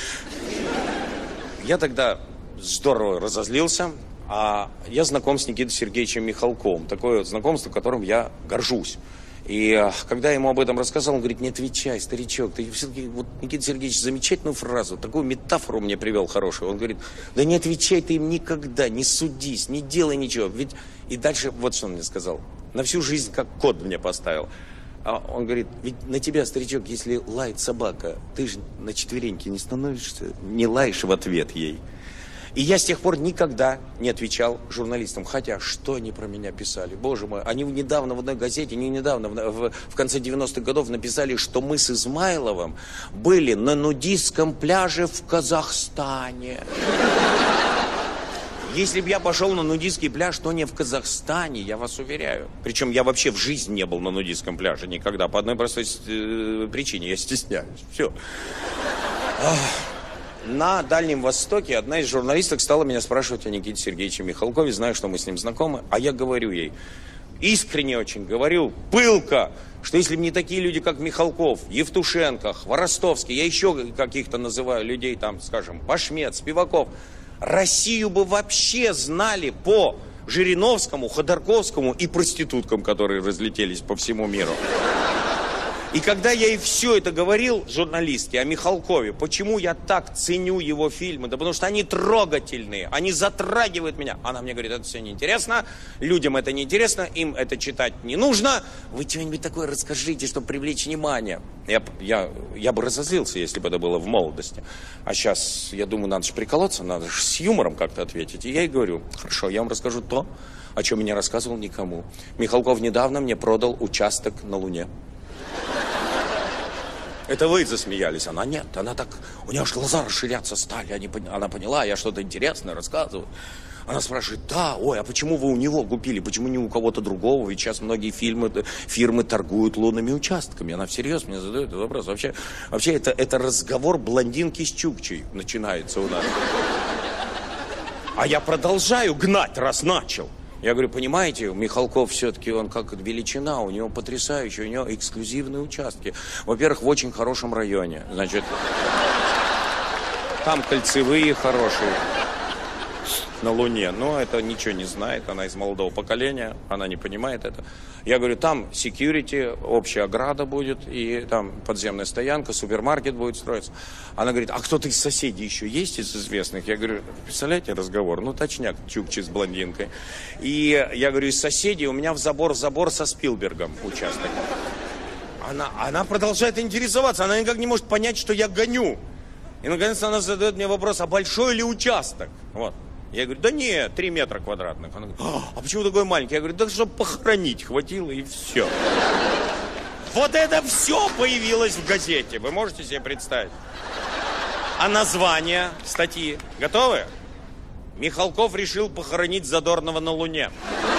Я тогда здорово разозлился. А я знаком с Никитой Сергеевичем Михалковым. Такое знакомство, которым я горжусь. И когда я ему об этом рассказал, он говорит, не отвечай, старичок. Ты все-таки, вот Никита Сергеевич замечательную фразу, такую метафору мне привел хорошую. Он говорит, да не отвечай ты им никогда, не судись, не делай ничего. Ведь... И дальше вот что он мне сказал. На всю жизнь как код мне поставил. А он говорит, ведь на тебя, старичок, если лает собака, ты же на четвереньки не становишься, не лаешь в ответ ей. И я с тех пор никогда не отвечал журналистам. Хотя, что они про меня писали? Боже мой, они недавно в одной газете, в конце 90-х годов написали, что мы с Измайловым были на нудистском пляже в Казахстане. Если бы я пошел на нудистский пляж, то не в Казахстане, я вас уверяю. Причем я вообще в жизни не был на нудистском пляже никогда. По одной простой причине, я стесняюсь. Все. На Дальнем Востоке одна из журналисток стала меня спрашивать о Никите Сергеевиче Михалкове, знаю, что мы с ним знакомы, а я говорю ей, искренне очень говорю, пылко, что если бы не такие люди, как Михалков, Евтушенко, Хворостовский, я еще каких-то называю людей, там, скажем, Башмет, Спиваков, Россию бы вообще знали по Жириновскому, Ходорковскому и проституткам, которые разлетелись по всему миру. И когда я ей все это говорил, журналистке, о Михалкове, почему я так ценю его фильмы, да потому что они трогательные, они затрагивают меня. Она мне говорит, это все неинтересно, людям это неинтересно, им это читать не нужно. Вы что-нибудь такое расскажите, чтобы привлечь внимание. Я бы разозлился, если бы это было в молодости. А сейчас, я думаю, надо же приколоться, надо же с юмором как-то ответить. И я ей говорю, хорошо, я вам расскажу то, о чем я не рассказывал никому. Михалков недавно мне продал участок на Луне. Это вы засмеялись, она нет, она так, у нее аж глаза расширяться стали, она поняла, я что-то интересное рассказываю. Она спрашивает, да, ой, а почему вы у него купили, почему не у кого-то другого, ведь сейчас многие фирмы торгуют лунными участками. Она всерьез мне задает этот вопрос. Вообще это разговор блондинки с Чукчей начинается у нас. А я продолжаю гнать, раз начал. Я говорю, понимаете, Михалков все-таки, он как величина, у него потрясающий, у него эксклюзивные участки. Во-первых, в очень хорошем районе, значит, там кольцевые хорошие на Луне, но это ничего не знает, она из молодого поколения, она не понимает это. Я говорю, там security, общая ограда будет, и там подземная стоянка, супермаркет будет строиться. Она говорит, а кто-то из соседей еще есть из известных? Я говорю, представляете разговор? Ну, точняк, Чукчи с блондинкой. И я говорю, из соседей у меня в забор со Спилбергом участок. Она продолжает интересоваться, она никак не может понять, что я гоню. И, наконец, она задает мне вопрос, а большой ли участок? Вот. Я говорю, да нет, 3 метра квадратных. Она говорит, а почему такой маленький? Я говорю, да чтобы похоронить хватило и все. Вот это все появилось в газете. Вы можете себе представить? А название статьи готовы? Михалков решил похоронить Задорнова на Луне.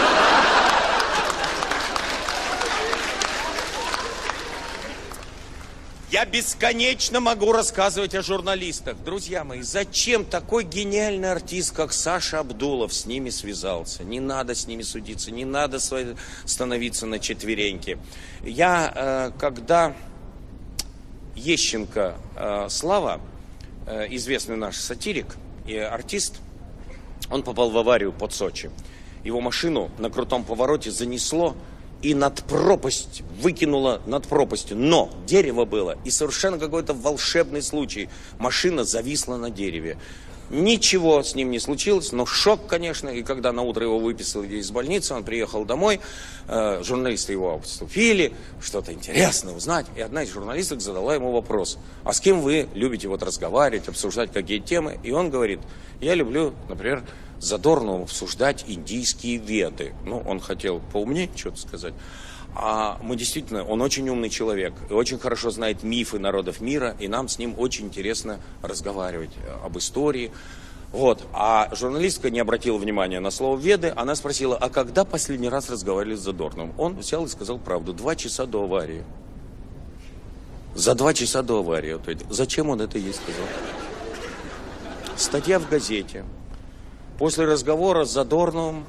Я бесконечно могу рассказывать о журналистах. Друзья мои, зачем такой гениальный артист, как Саша Абдулов, с ними связался? Не надо с ними судиться, не надо становиться на четвереньки. Когда Ещенко Слава, известный наш сатирик и артист, он попал в аварию под Сочи. Его машину на крутом повороте занесло и выкинуло над пропастью. Но дерево было, и совершенно какой-то волшебный случай. Машина зависла на дереве. Ничего с ним не случилось, но шок, конечно. И когда на утро его выписали из больницы, он приехал домой, журналисты его обступили, что-то интересное узнать. И одна из журналисток задала ему вопрос: а с кем вы любите разговаривать, обсуждать какие темы? И он говорит: я люблю, например, Задорновым обсуждать индийские веды. Ну, он хотел поумнее что-то сказать. А мы действительно, он очень умный человек и очень хорошо знает мифы народов мира, и нам с ним очень интересно разговаривать об истории. Вот. А журналистка не обратила внимания на слово «веды», она спросила: а когда последний раз разговаривали с Задорновым? Он взял и сказал правду: 2 часа до аварии. За 2 часа до аварии. Зачем он это ей сказал? Статья в газете. После разговора с Задорновым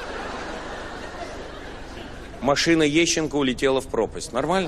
машина Ещенко улетела в пропасть. Нормально?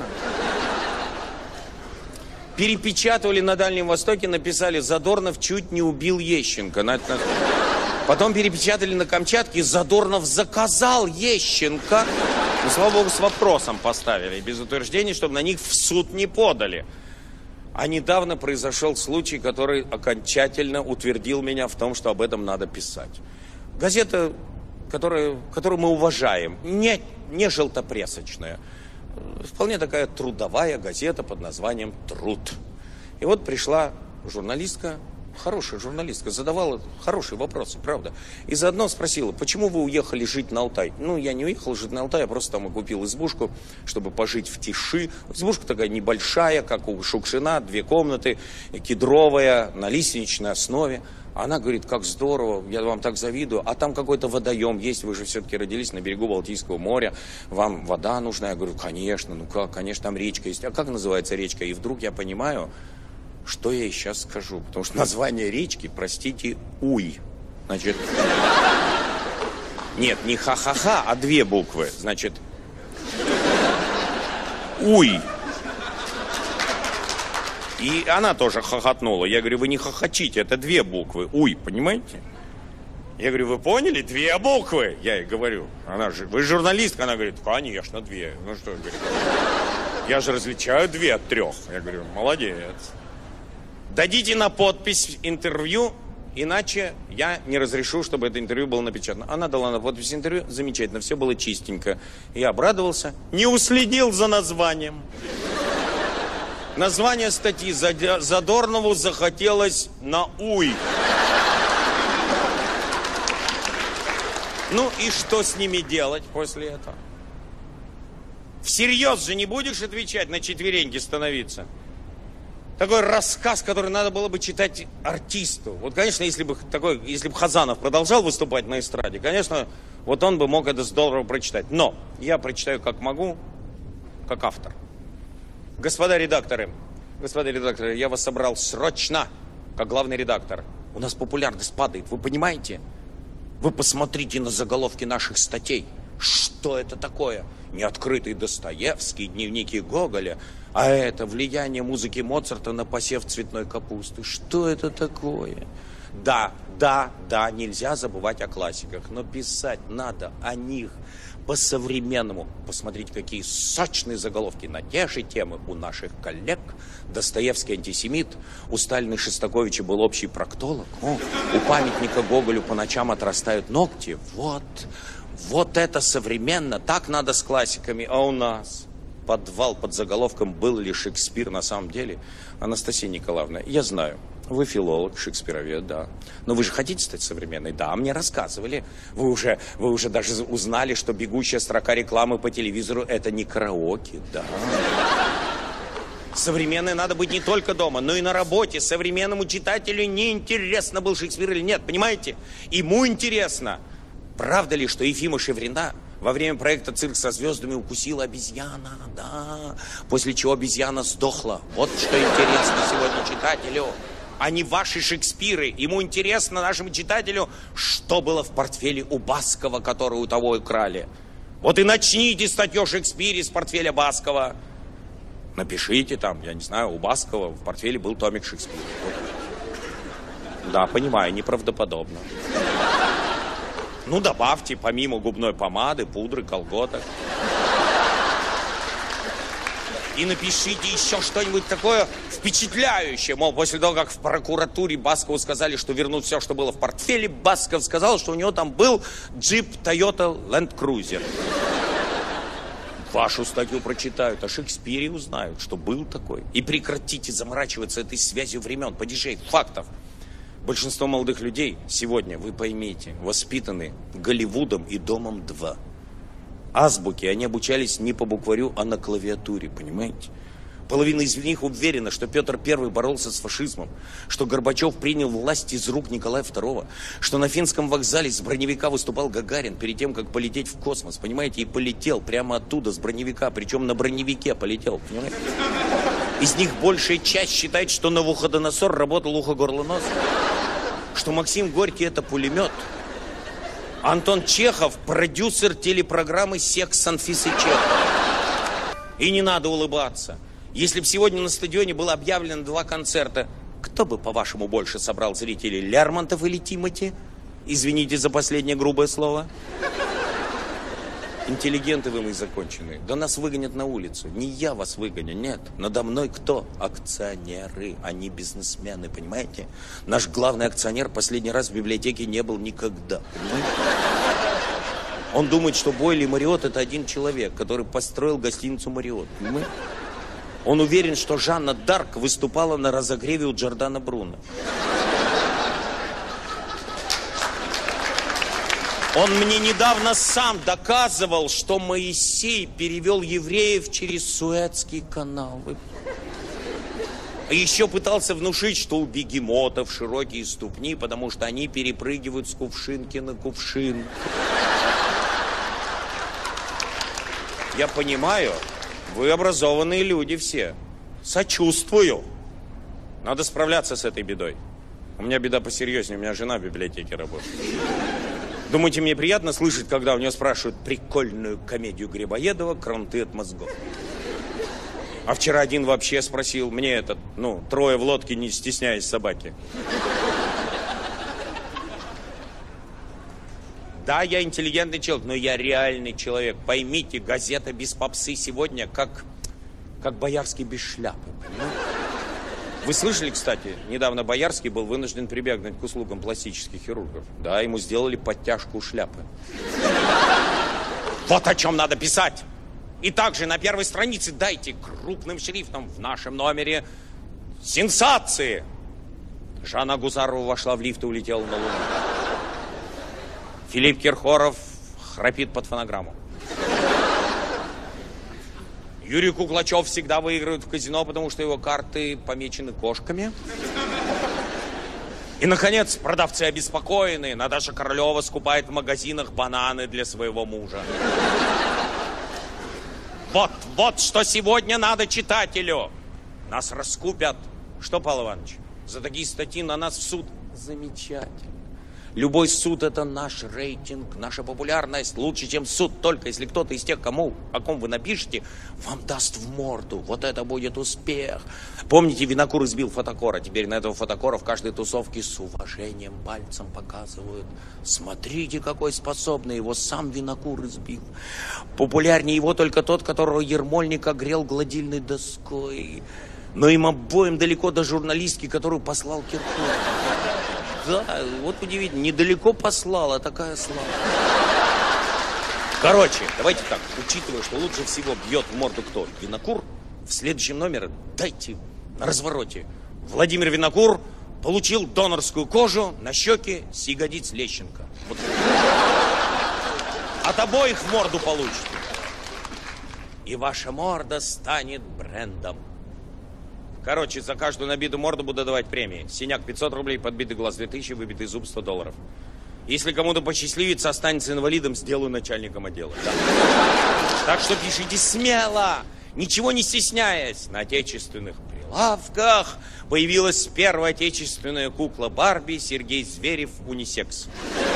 Перепечатывали на Дальнем Востоке, написали: Задорнов чуть не убил Ещенко. Потом перепечатали на Камчатке: Задорнов заказал Ещенко. Ну, слава богу, с вопросом поставили, без утверждений, чтобы на них в суд не подали. А недавно произошел случай, который окончательно утвердил меня в том, что об этом надо писать. Газета, которую мы уважаем, не желтопрессочная, вполне такая трудовая газета под названием «Труд». И вот пришла журналистка, хорошая журналистка, задавала хорошие вопросы, правда. И заодно спросила: почему вы уехали жить на Алтай? Ну, я не уехал жить на Алтай, я просто там купил избушку, чтобы пожить в тиши. Избушка такая небольшая, как у Шукшина, 2 комнаты, кедровая, на лиственничной основе. Она говорит: как здорово, я вам так завидую. А там какой-то водоем есть, вы же все-таки родились на берегу Балтийского моря, вам вода нужна. Я говорю: конечно, ну как, конечно, там речка есть. А как называется речка? И вдруг я понимаю, что я ей сейчас скажу. Потому что название речки, простите, Уй. Значит, нет, не ха-ха-ха, а 2 буквы. Значит, Уй. И она тоже хохотнула. Я говорю: вы не хохочите, это 2 буквы. Уй, понимаете? Я говорю: вы поняли? 2 буквы. Я ей говорю. Она же, вы журналистка. Она говорит: конечно, 2. Ну что, говорит, я же различаю 2 от 3. Я говорю: молодец. Дадите на подпись интервью, иначе я не разрешу, чтобы это интервью было напечатано. Она дала на подпись интервью, замечательно, все было чистенько. Я обрадовался, не уследил за названием. Название статьи: Задорнову захотелось на Уй. Ну и что с ними делать после этого? Всерьез же не будешь отвечать, на четвереньки становиться? Такой рассказ, который надо было бы читать артисту. Вот, конечно, если бы Хазанов продолжал выступать на эстраде, конечно, вот он бы мог это здорово прочитать. Но я прочитаю как могу, как автор. Господа редакторы, я вас собрал срочно, как главный редактор. У нас популярность падает, вы понимаете? Вы посмотрите на заголовки наших статей. Что это такое? Неоткрытый Достоевский, дневники Гоголя. А это влияние музыки Моцарта на посев цветной капусты. Что это такое? Да, нельзя забывать о классиках, но писать надо о них по-современному. Посмотрите, какие сочные заголовки на те же темы у наших коллег. Достоевский антисемит, у Сталина и Шостаковича был общий проктолог. У памятника Гоголю по ночам отрастают ногти. Вот это современно, так надо с классиками. А у нас подвал под заголовком «Был ли Шекспир на самом деле?» Анастасия Николаевна, я знаю, вы филолог, шекспировед, да. Но вы же хотите стать современной? Да, мне рассказывали. Вы уже даже узнали, что бегущая строка рекламы по телевизору — это не караоке, да. Современной надо быть не только дома, но и на работе. Современному читателю не интересно, был Шекспир или нет, понимаете? Ему интересно. Правда ли, что Ефима Шеврина во время проекта «Цирк со звездами» укусила обезьяна? Да. После чего обезьяна сдохла. Вот что интересно сегодня читателю. А не ваши Шекспиры. Ему интересно, нашему читателю, что было в портфеле у Баскова, который у того украли. Вот и начните статью о Шекспире с портфеля Баскова. Напишите там, я не знаю, у Баскова в портфеле был томик Шекспира. Вот. Да, понимаю, неправдоподобно. Ну, добавьте помимо губной помады, пудры, колготок. И напишите еще что-нибудь такое впечатляющее. Мол, после того, как в прокуратуре Баскову сказали, что вернут все, что было в портфеле, Басков сказал, что у него там был джип Toyota Land Cruiser. Вашу статью прочитают, о Шекспире узнают, что был такой. И прекратите заморачиваться этой связью времен, падежей, фактов. Большинство молодых людей сегодня, вы поймите, воспитаны Голливудом и Домом-2. Азбуки они обучались не по букварю, а на клавиатуре, понимаете? Половина из них уверена, что Петр I боролся с фашизмом, что Горбачев принял власть из рук Николая II, что на Финском вокзале с броневика выступал Гагарин перед тем, как полететь в космос, понимаете? И полетел прямо оттуда, с броневика, причем на броневике полетел, понимаете? Из них большая часть считает, что Навуходоносор работал ухо-горло-нос, что Максим Горький – это пулемет. Антон Чехов – продюсер телепрограммы «Секс с Анфисой Чехов». И не надо улыбаться. Если бы сегодня на стадионе было объявлено 2 концерта, кто бы, по-вашему, больше собрал зрителей, Лермонтов или Тимати? Извините за последнее грубое слово. Интеллигенты вы, мы законченные. Да нас выгонят на улицу. Не я вас выгоню, нет. Надо мной кто? Акционеры, а не бизнесмены, понимаете? Наш главный акционер последний раз в библиотеке не был никогда, понимаете? Он думает, что Бойли и Мариот – это один человек, который построил гостиницу Мариот, понимаете? Он уверен, что Жанна Дарк выступала на разогреве у Джордано Бруно. Он мне недавно сам доказывал, что Моисей перевел евреев через Суэцкий канал. А еще пытался внушить, что у бегемотов широкие ступни, потому что они перепрыгивают с кувшинки на кувшин. Я понимаю, вы образованные люди все. Сочувствую. Надо справляться с этой бедой. У меня беда посерьезнее, у меня жена в библиотеке работает. Думаете, мне приятно слышать, когда у нее спрашивают прикольную комедию Грибоедова «Кранты от мозгов»? А вчера один вообще спросил мне этот, 3 в лодке, не стесняясь собаки. Да, я интеллигентный человек, но я реальный человек. Поймите, газета без попсы сегодня как Боярский без шляпы, понимаете? Вы слышали, кстати, недавно Боярский был вынужден прибегнуть к услугам пластических хирургов. Да, ему сделали подтяжку шляпы. Вот о чем надо писать. И также на первой странице дайте крупным шрифтом в нашем номере сенсации. Жанна Гузарова вошла в лифт и улетела на Луну. Филипп Киркоров храпит под фонограмму. Юрий Куклачев всегда выигрывает в казино, потому что его карты помечены кошками. И, наконец, продавцы обеспокоены. Наташа Королева скупает в магазинах бананы для своего мужа. Вот что сегодня надо читателю. Нас раскупят. Что, Павел Иванович, за такие статьи на нас в суд? Замечательно. Любой суд – это наш рейтинг, наша популярность. Лучше, чем суд, только если кто-то из тех, о ком вы напишете, вам даст в морду. Вот это будет успех. Помните, Винокур избил Фотокора. Теперь на этого Фотокора в каждой тусовке с уважением пальцем показывают. Смотрите, какой способный. Его сам Винокур избил. Популярнее его только тот, которого Ермольник огрел гладильной доской. Но им обоим далеко до журналистки, которую послал Киркоров. Да, вот удивительно, недалеко послал, а такая слава. Короче, давайте так, учитывая, что лучше всего бьет в морду кто? Винокур. В следующем номере дайте на развороте. Владимир Винокур получил донорскую кожу на щеке с ягодиц Лещенко. Вот. От обоих в морду получите. И ваша морда станет брендом. Короче, за каждую набитую морду буду давать премии. Синяк 500 рублей, подбитый глаз 2000, выбитый зуб 100 долларов. Если кому-то посчастливится, останется инвалидом, сделаю начальником отдела. Да. Так что пишите смело, ничего не стесняясь. На отечественных прилавках появилась первая отечественная кукла Барби Сергей Зверев унисекс.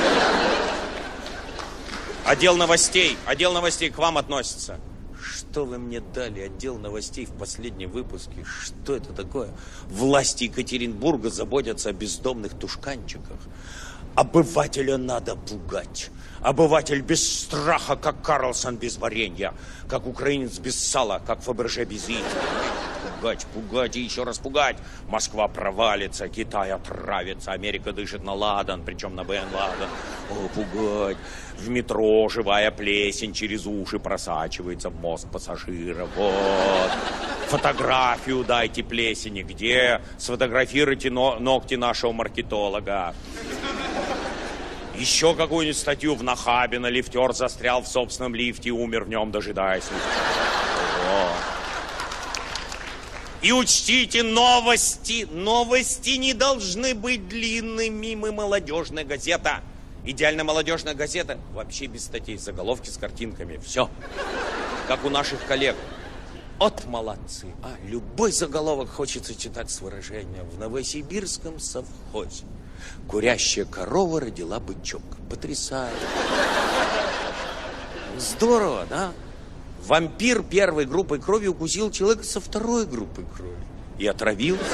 Отдел новостей к вам относится. Что вы мне дали, отдел новостей в последнем выпуске? Что это такое? Власти Екатеринбурга заботятся о бездомных тушканчиках. Обывателя надо пугать. Обыватель без страха, как Карлсон без варенья, как украинец без сала, как Фаберже без яиц. Пугать и еще раз пугать. Москва провалится, Китай отравится, Америка дышит на ладан, причем на Бен Ладен. О, пугать. В метро живая плесень через уши просачивается в мозг пассажира. Вот. Фотографию дайте плесени. Где? Сфотографируйте ногти нашего маркетолога. Еще какую-нибудь статью в Нахабино. Лифтер застрял в собственном лифте и умер в нем, дожидаясь. И учтите, новости не должны быть длинными. Мы молодежная газета. Идеальная молодежная газета. Вообще без статей, заголовки с картинками. Все. Как у наших коллег. От молодцы. Любой заголовок хочется читать с выражением. В Новосибирском совхозе курящая корова родила бычок. Потрясающе. Здорово, да? Вампир первой группой крови укусил человека со второй группой крови. И отравился.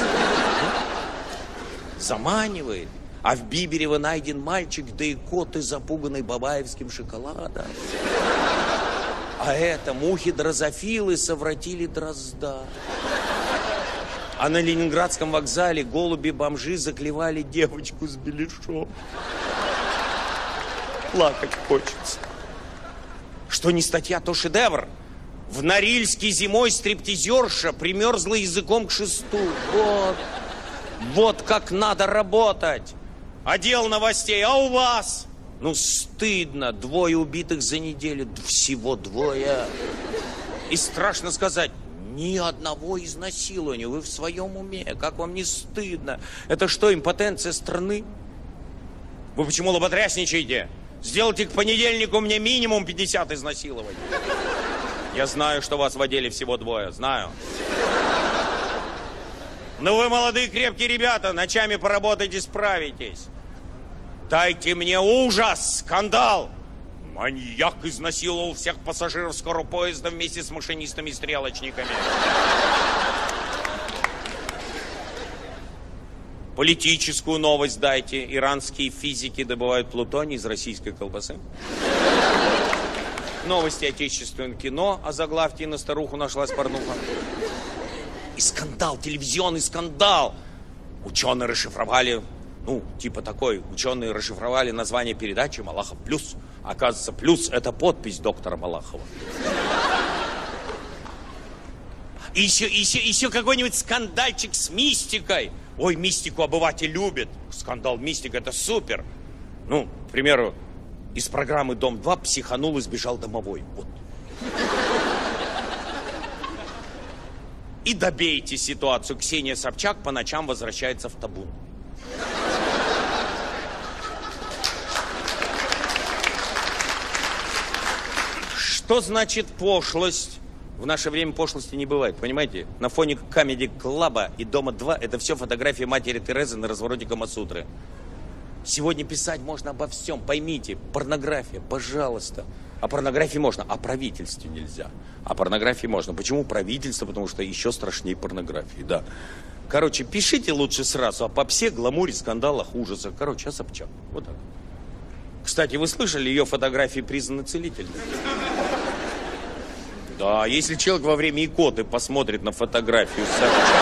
Заманивает. А в Биберево найден мальчик, да и коты, запуганный бабаевским шоколадом. А это мухи-дрозофилы совратили дрозда. А на Ленинградском вокзале голуби-бомжи заклевали девочку с беляшом. Плакать хочется. Что не статья, то шедевр. В Норильске зимой стриптизерша примерзла языком к шесту. Вот как надо работать. Отдел новостей, а у вас? Ну, стыдно. 2 убитых за неделю. Всего 2. И страшно сказать, ни одного изнасилования. Вы в своем уме. Как вам не стыдно? Это что, импотенция страны? Вы почему лоботрясничаете? Сделайте к понедельнику мне минимум 50 изнасилований. Я знаю, что вас в отделе всего 2. Знаю. Но вы молодые, крепкие ребята. Ночами поработайте, справитесь. Дайте мне ужас, скандал. Маньяк изнасиловал всех пассажиров скорого поезда вместе с машинистами и стрелочниками. Политическую новость дайте. Иранские физики добывают плутоний из российской колбасы. Новости отечественного кино. Озаглавьте, на старуху нашлась порнуха. И скандал, телевизионный скандал. Ученые расшифровали, ученые расшифровали название передачи «Малахов плюс». Оказывается, плюс – это подпись доктора Малахова. И еще какой-нибудь скандальчик с мистикой. Ой, мистику обыватель любит. Скандал, мистика – это супер. К примеру, из программы «Дом-2» психанул и сбежал домовой. Вот. И добейте ситуацию. Ксения Собчак по ночам возвращается в табун. Что значит пошлость? В наше время пошлости не бывает, понимаете? На фоне комеди-клаба и «Дома-2» это все фотографии матери Терезы на развороте Камасутры. Сегодня писать можно обо всем, поймите. Порнография, пожалуйста. О порнографии можно, о правительстве нельзя. О порнографии можно. Почему правительство? Потому что еще страшнее порнографии, да. Короче, пишите лучше сразу о попсе, гламуре, скандалах, ужасах. Короче, о Собчак. Вот так. Кстати, вы слышали, ее фотографии признаны целительными? Да, если человек во время икоты посмотрит на фотографию Собчак,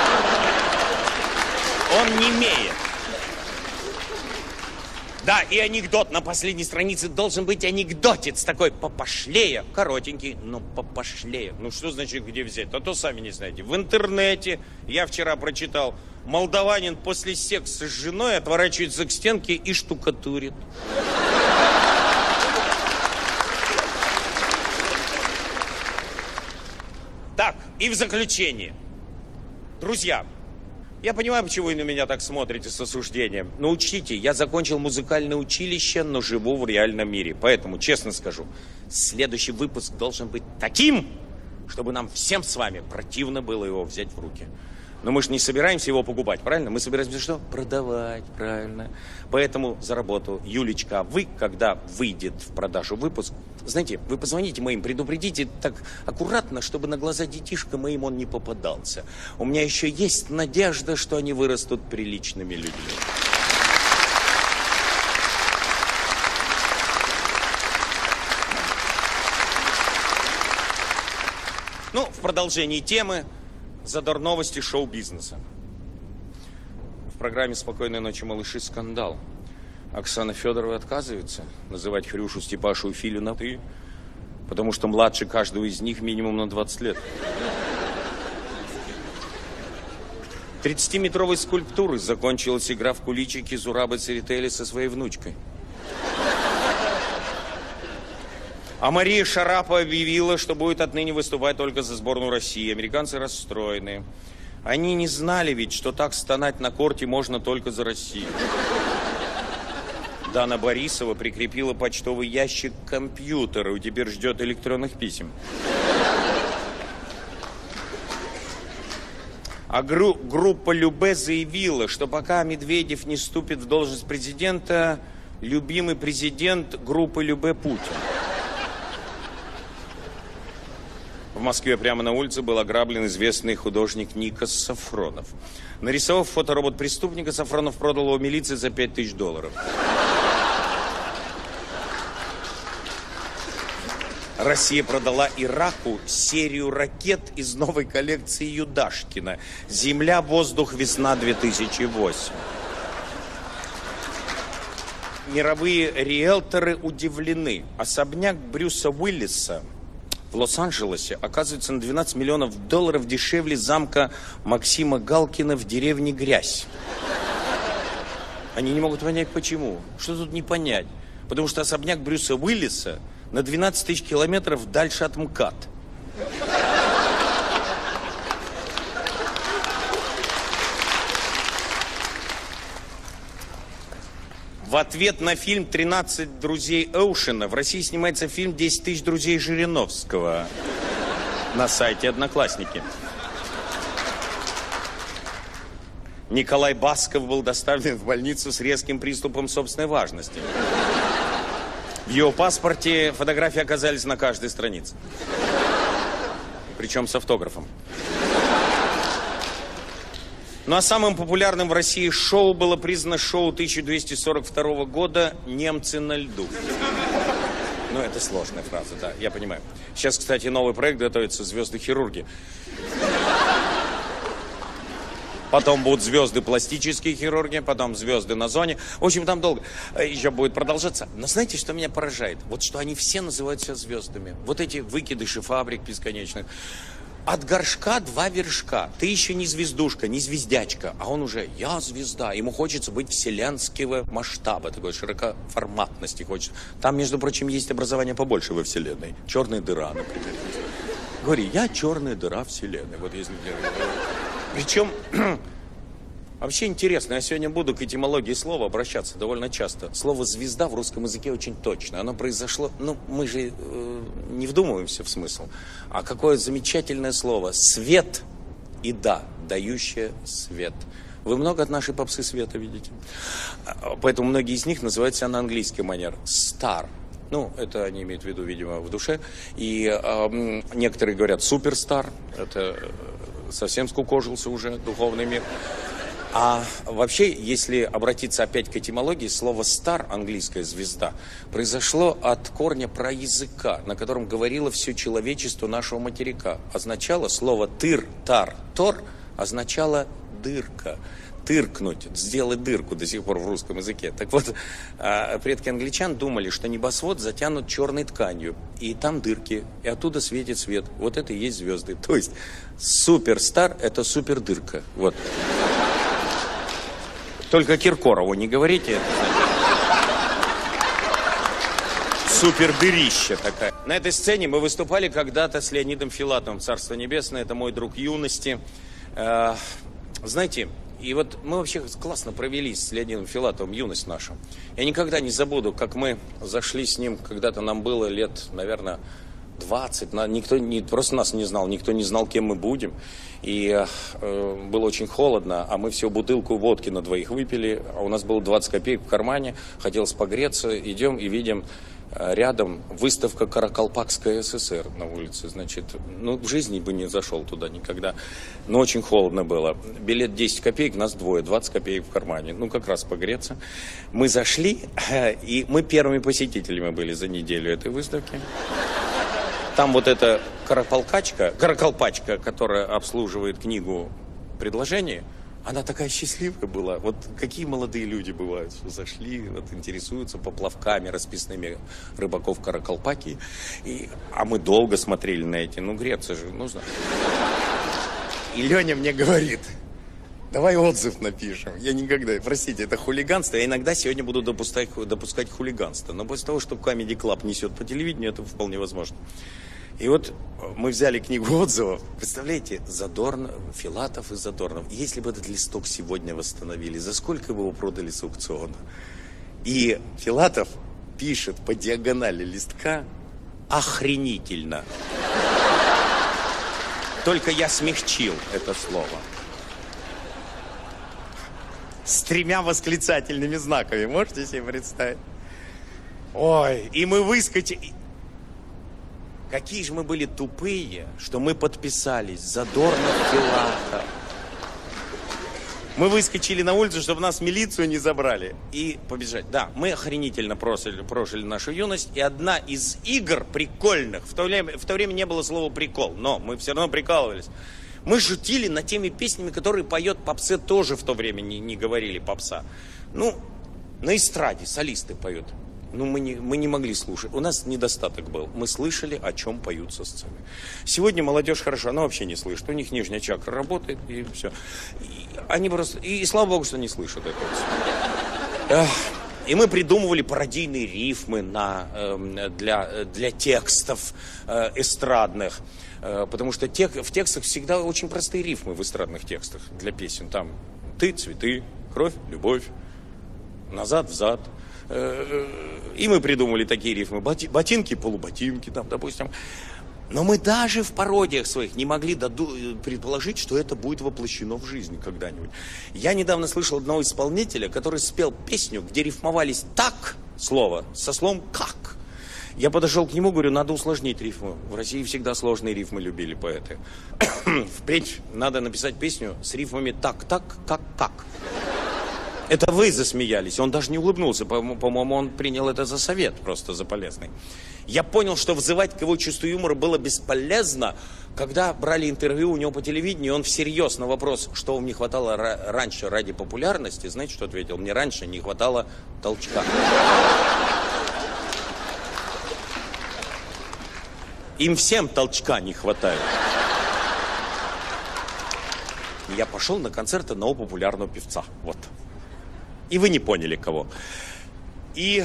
он немеет. Да, и анекдот на последней странице должен быть анекдотец такой попошлее, коротенький, но попошлее. Что значит где взять? А то сами не знаете. В интернете я вчера прочитал, молдаванин после секса с женой отворачивается к стенке и штукатурит. Так, и в заключение. Друзья, я понимаю, почему вы на меня так смотрите с осуждением. Но учтите, я закончил музыкальное училище, но живу в реальном мире. Поэтому, честно скажу, следующий выпуск должен быть таким, чтобы нам всем с вами противно было его взять в руки. Но мы же не собираемся его покупать, правильно? Мы собираемся что? Продавать, правильно. Поэтому за работу. Юлечка, вы, когда выйдет в продажу выпуск, знаете, вы позвоните моим, предупредите так аккуратно, чтобы на глаза детишкам моим он не попадался. У меня еще есть надежда, что они вырастут приличными людьми. Ну, в продолжении темы задор новости шоу-бизнеса. В программе «Спокойной ночи, малыши» скандал. Оксана Федорова отказывается называть Хрюшу, Степашу и Филю на «ты», потому что младше каждого из них минимум на 20 лет. 30-метровой скульптурой закончилась игра в куличики Зурабы Церетели со своей внучкой. А Мария Шарапова объявила, что будет отныне выступать только за сборную России. Американцы расстроены. Они не знали ведь, что так стонать на корте можно только за Россию. Дана Борисова прикрепила почтовый ящик к компьютеру и теперь ждет электронных писем. А группа Любэ заявила, что пока Медведев не вступит в должность президента, любимый президент группы Любэ Путин. В Москве прямо на улице был ограблен известный художник Никос Сафронов. Нарисовав фоторобот преступника, Сафронов продал его милиции за $5000. Россия продала Ираку серию ракет из новой коллекции Юдашкина. «Земля, воздух, весна 2008». Мировые риэлторы удивлены. Особняк Брюса Уиллиса в Лос-Анджелесе оказывается на $12 миллионов дешевле замка Максима Галкина в деревне Грязь. Они не могут понять, почему. Что тут не понять? Потому что особняк Брюса Уиллиса на 12 тысяч километров дальше от МКАД. В ответ на фильм «13 друзей Оушена» в России снимается фильм «10 тысяч друзей Жириновского» на сайте «Одноклассники». Николай Басков был доставлен в больницу с резким приступом собственной важности. В его паспорте фотографии оказались на каждой странице. Причем с автографом. Ну а самым популярным в России шоу было признано шоу 1242 года «Немцы на льду». Ну, это сложная фраза, да, я понимаю. Сейчас, кстати, новый проект готовится «Звезды-хирурги». Потом будут звезды-пластические хирурги, потом звезды на зоне. В общем, там долго еще будет продолжаться. Но знаете, что меня поражает? Вот что они все называют себя звездами. Вот эти выкидыши фабрик бесконечных. От горшка 2 вершка. Ты еще не звездушка, не звездячка, а он уже «я звезда». Ему хочется быть вселенского масштаба, такой широкоформатности хочется. Там, между прочим, есть образование побольше во Вселенной. Черная дыра, например. Говори, я черная дыра Вселенной. Вот если... Причем, вообще интересно, я сегодня буду к этимологии слова обращаться довольно часто. Слово «звезда» в русском языке очень точно. Оно произошло, ну, мы же не вдумываемся в смысл. А какое замечательное слово. Свет и да, дающее свет. Вы много от нашей попсы света видите. Поэтому многие из них называют себя на английский манер. Star. Ну, это они имеют в виду, видимо, в душе. И некоторые говорят суперстар. Это... совсем скукожился уже духовный мир. А вообще, если обратиться опять к этимологии, слово «стар», английская «звезда», произошло от корня праязыка, на котором говорило все человечество нашего материка. Означало слово «тыр», «тар», «тор», означало «дырка». Тыркнуть, сделать дырку до сих пор в русском языке. Так вот, предки англичан думали, что небосвод затянут черной тканью, и там дырки, и оттуда светит свет. Вот это и есть звезды. То есть суперстар – это супердырка. Вот. Только Киркорову не говорите. Супердырища такая. На этой сцене мы выступали когда-то с Леонидом Филатовым, царство небесное, это мой друг юности. Знаете, и вот мы вообще классно провели с Леонидом Филатовым юность нашу. Я никогда не забуду, как мы зашли с ним, когда-то нам было лет, наверное, 20. Просто нас не знал, никто не знал, кем мы будем. И было очень холодно, а мы всю бутылку водки на двоих выпили. А у нас было 20 копеек в кармане, хотелось погреться. Идем и видим рядом выставка «Каракалпакская ССР» на улице. Значит, в жизни бы не зашел туда никогда. Но очень холодно было. Билет 10 копеек, нас двое, 20 копеек в кармане. как раз погреться. Мы зашли, и мы первыми посетителями были за неделю этой выставки. Там вот эта каракалпачка, которая обслуживает книгу «Предложение», она такая счастливая была. Вот какие молодые люди бывают, что зашли, интересуются поплавками расписными рыбаков Каракалпакии. А мы долго смотрели на эти, греться же нужно. И Леня мне говорит: давай отзыв напишем. Я никогда, простите, это хулиганство. Я иногда сегодня буду допускать хулиганство. Но после того, что Comedy Club несет по телевидению, это вполне возможно. И вот мы взяли книгу отзывов. Представляете, Филатов и Задорнов. Если бы этот листок сегодня восстановили, за сколько бы его продали с аукциона? И Филатов пишет по диагонали листка: охренительно. Только я смягчил это слово. С 3 восклицательными знаками. Можете себе представить? Ой, и мы выскочили. Какие же мы были тупые, что мы подписались: Задорнов, Филатов. Мы выскочили на улицу, чтобы нас в милицию не забрали. И побежать. Да, мы охренительно прожили нашу юность. И одна из игр прикольных, в то время не было слова «прикол», но мы все равно прикалывались. Мы шутили над теми песнями, которые поет попсе, тоже в то время не говорили попса. На эстраде солисты поют. Мы не могли слушать. У нас недостаток был. Мы слышали, о чем поют со сцены. Сегодня молодежь хорошо, она вообще не слышит. У них нижняя чакра работает, и все. И слава богу, что не слышат это. И мы придумывали пародийные рифмы для текстов эстрадных. Потому что в текстах всегда очень простые рифмы в эстрадных текстах для песен. Там «ты, цветы», «кровь, любовь», «назад, взад». И мы придумали такие рифмы: ботинки, полуботинки, там, допустим. Но мы даже в пародиях своих не могли предположить, что это будет воплощено в жизнь когда-нибудь. Я недавно слышал одного исполнителя, который спел песню, где рифмовались «так» слово со словом «как». Я подошел к нему, говорю: надо усложнить рифму. В России всегда сложные рифмы любили поэты. Впредь надо написать песню с рифмами «так, как». Это вы засмеялись. Он даже не улыбнулся. По-моему, он принял это за совет, просто за полезный. Я понял, что взывать к его чувству юмора было бесполезно. Когда брали интервью у него по телевидению, он всерьез на вопрос, что вам не хватало раньше ради популярности, знаете, что ответил? Мне раньше не хватало толчка. Им всем толчка не хватает. Я пошел на концерт одного популярного певца. Вот. И вы не поняли, кого. И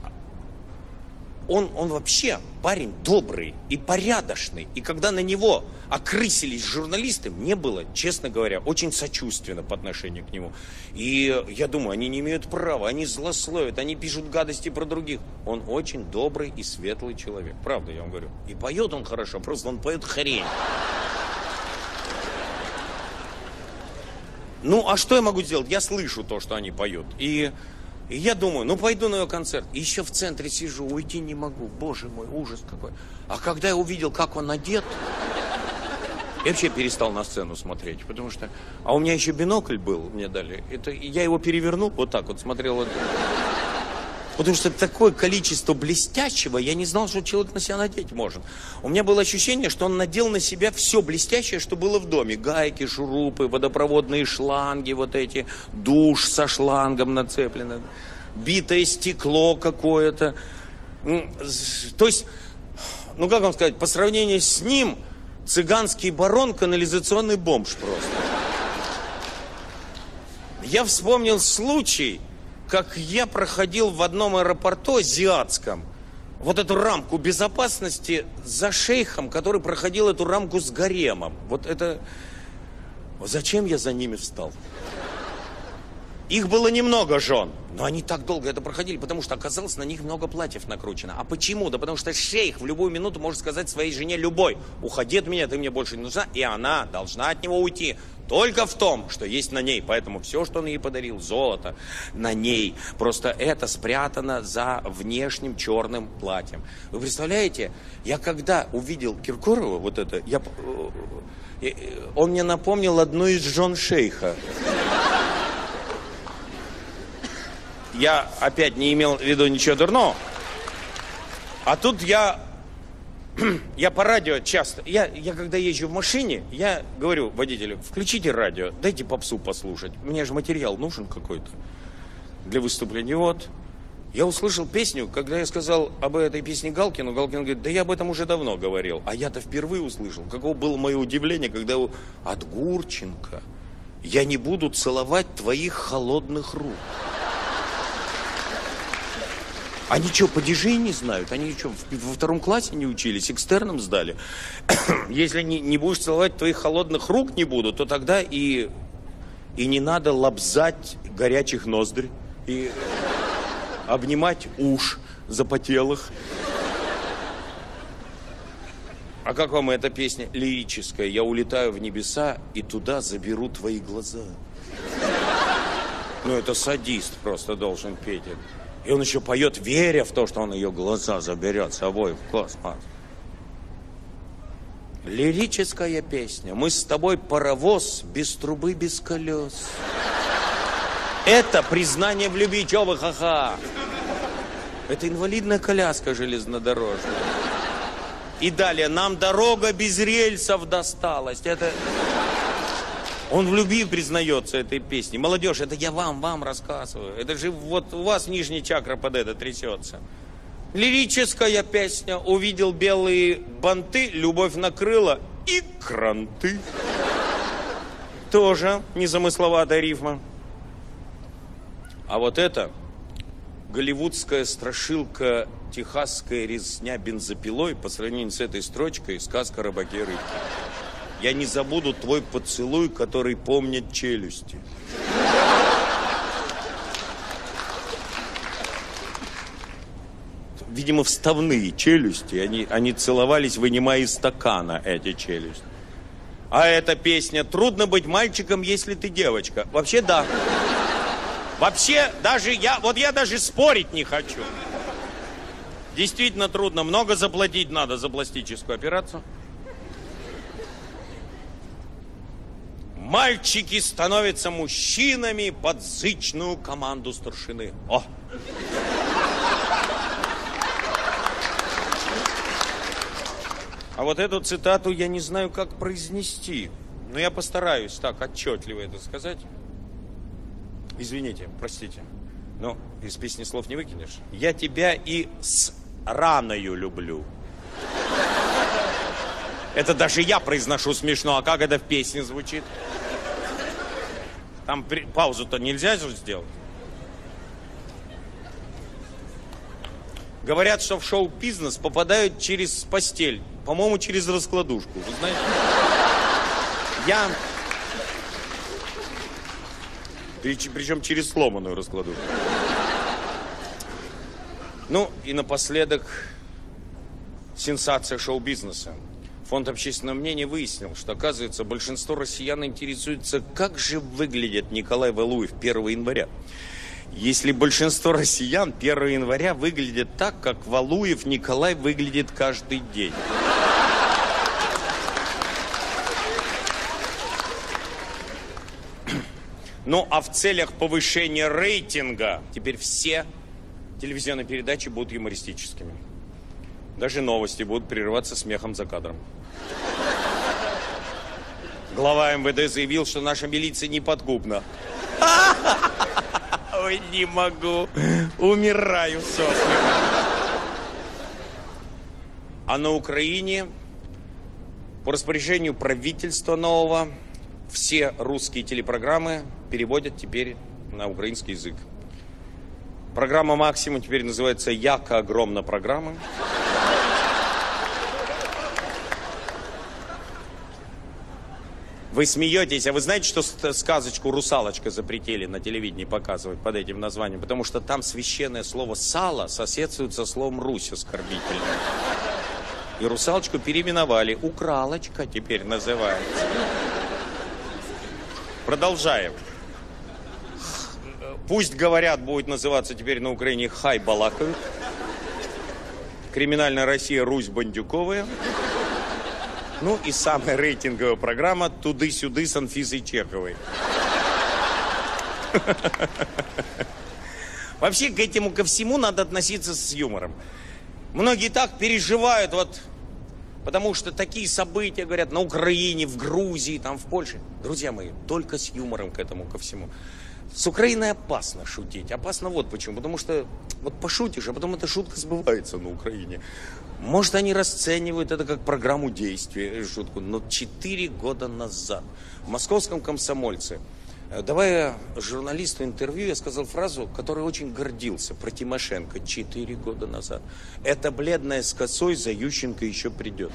он вообще парень добрый и порядочный. И когда на него окрысились журналисты, мне было, честно говоря, очень сочувственно по отношению к нему. И я думаю, они не имеют права, они злословят, они пишут гадости про других. Он очень добрый и светлый человек. Правда, я вам говорю. И поет он хорошо, просто он поет хрень. А что я могу сделать? Я слышу то, что они поют. И я думаю, пойду на ее концерт. И еще в центре сижу, уйти не могу. Боже мой, ужас какой. А когда я увидел, как он одет, я вообще перестал на сцену смотреть. Потому что... А у меня еще бинокль был, мне дали. Я его перевернул, вот так вот смотрел. Потому что такое количество блестящего, я не знал, что человек на себя надеть может. У меня было ощущение, что он надел на себя все блестящее, что было в доме. Гайки, шурупы, водопроводные шланги, вот эти, душ со шлангом нацеплено, битое стекло какое-то. То есть, как вам сказать, по сравнению с ним, цыганский барон, канализационный бомж просто. Я вспомнил случай, как я проходил в одном аэропорту азиатском вот эту рамку безопасности за шейхом, который проходил эту рамку с гаремом. Вот это... Зачем я за ними встал? Их было немного жен, но они так долго это проходили, потому что оказалось, на них много платьев накручено. А почему? Да потому что шейх в любую минуту может сказать своей жене любой: уходи от меня, ты мне больше не нужна, и она должна от него уйти. Только в том, что есть на ней. Поэтому все, что он ей подарил, золото, на ней. Просто это спрятано за внешним черным платьем. Вы представляете, я когда увидел Киркорова, вот это, он мне напомнил одну из жен шейха. Я опять не имел в виду ничего дурного. А тут я по радио часто, я когда езжу в машине, я говорю водителю: включите радио, дайте попсу послушать. Мне же материал нужен какой-то для выступления. Вот, я услышал песню, когда я сказал об этой песне Галкину, Галкин говорит: да я об этом уже давно говорил. А я-то впервые услышал. Каково было мое удивление, когда от Гурченко: я не буду целовать твоих холодных рук. Они что, падежей не знают? Они что, во втором классе не учились, экстерном сдали? Если не будешь целовать твоих холодных рук не буду, то тогда и не надо лобзать горячих ноздрь и обнимать уж запотелых. А как вам эта песня лирическая? Я улетаю в небеса и туда заберу твои глаза. Ну, это садист просто должен петь это. И он еще поет, веря в то, что он ее глаза заберет с собой в космос. Лирическая песня. Мы с тобой паровоз без трубы, без колес. Это признание в любви. Че вы, ха-ха? Это инвалидная коляска железнодорожная. И далее. Нам дорога без рельсов досталась. Это... Он в любви признается этой песней. Молодежь, это я вам рассказываю. Это же вот у вас нижняя чакра под это трясется. Лирическая песня. Увидел белые банты, любовь накрыла и кранты. Тоже незамысловатая рифма. А вот это голливудская страшилка, техасская резня бензопилой по сравнению с этой строчкой сказка «Рыбаки и рыбки». Я не забуду твой поцелуй, который помнит челюсти. Видимо, вставные челюсти. Они целовались, вынимая из стакана эти челюсти. А эта песня «Трудно быть мальчиком, если ты девочка». Вообще, да. Вообще, даже я даже спорить не хочу. Действительно трудно. Много заплатить надо за пластическую операцию. Мальчики становятся мужчинами под зычную команду старшины. О! А вот эту цитату я не знаю, как произнести. Но я постараюсь так отчетливо это сказать. Извините, простите. Но из песни слов не выкинешь. Я тебя и с раною люблю. Это даже я произношу смешно, а как это в песне звучит? Там паузу-то нельзя же сделать. Говорят, что в шоу-бизнес попадают через постель. По-моему, через раскладушку. Вы знаете? Причем через сломанную раскладушку. Ну, и напоследок сенсация шоу-бизнеса. Фонд общественного мнения выяснил, что, оказывается, большинство россиян интересуется, как же выглядит Николай Валуев 1 января. Если большинство россиян 1 января выглядит так, как Валуев Николай выглядит каждый день. Ну, а в целях повышения рейтинга теперь все телевизионные передачи будут юмористическими. Даже новости будут прерываться смехом за кадром. Глава МВД заявил, что наша милиция неподкупна. Ой, не могу. Умираю со смеху. А на Украине по распоряжению правительства нового все русские телепрограммы переводят теперь на украинский язык. Программа «Максимум» теперь называется «Яка огромна программа». Вы смеетесь, а вы знаете, что сказочку «Русалочка» запретили на телевидении показывать под этим названием? Потому что там священное слово «сало» соседствует со словом «Русь» оскорбительным. И «Русалочку» переименовали. «Укралочка» теперь называется. Продолжаем. Пусть говорят, будет называться теперь на Украине «Хай балакают». Криминальная Россия «Русь Бандюковая». Ну и самая рейтинговая программа «Туды-сюды» с Анфисой Чеховой. Вообще к этому ко всему надо относиться с юмором. Многие так переживают, вот, потому что такие события, говорят, на Украине, в Грузии, там, в Польше. Друзья мои, только с юмором к этому ко всему. С Украиной опасно шутить. Опасно вот почему. Потому что вот пошутишь, а потом эта шутка сбывается на Украине. Может, они расценивают это как программу действия, шутку. Но 4 года назад в московском «Комсомольце», давая журналисту интервью, я сказал фразу, которой очень гордился, про Тимошенко 4 года назад. «Эта бледная с косой за Ющенко еще придет».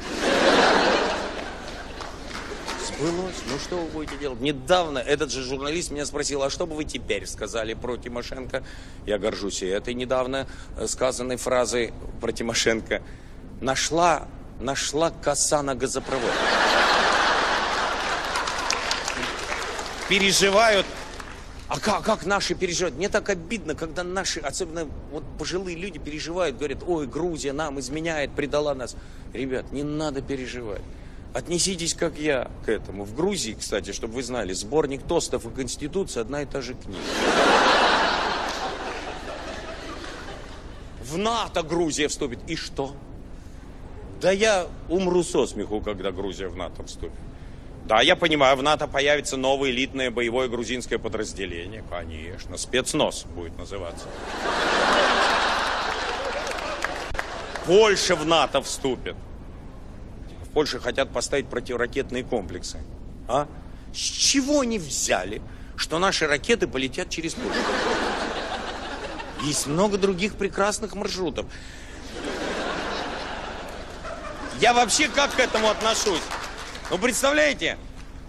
Сбылось. Ну что вы будете делать? Недавно этот же журналист меня спросил, а что бы вы теперь сказали про Тимошенко? Я горжусь и этой недавно сказанной фразой про Тимошенко. Нашла коса на газопровод. Переживают. А как наши переживают? Мне так обидно, когда наши, особенно вот пожилые люди, переживают, говорят, ой, Грузия нам изменяет, предала нас. Ребят, не надо переживать. Отнеситесь, как я, к этому. В Грузии, кстати, чтобы вы знали, сборник тостов и Конституции одна и та же книга. В НАТО Грузия вступит. И что? Да я умру со смеху, когда Грузия в НАТО вступит. Да, я понимаю, в НАТО появится новое элитное боевое грузинское подразделение. Конечно, спецназ будет называться. Польша в НАТО вступит. В Польше хотят поставить противоракетные комплексы. А? С чего они взяли, что наши ракеты полетят через Польшу? Есть много других прекрасных маршрутов. Я вообще как к этому отношусь? Ну, представляете?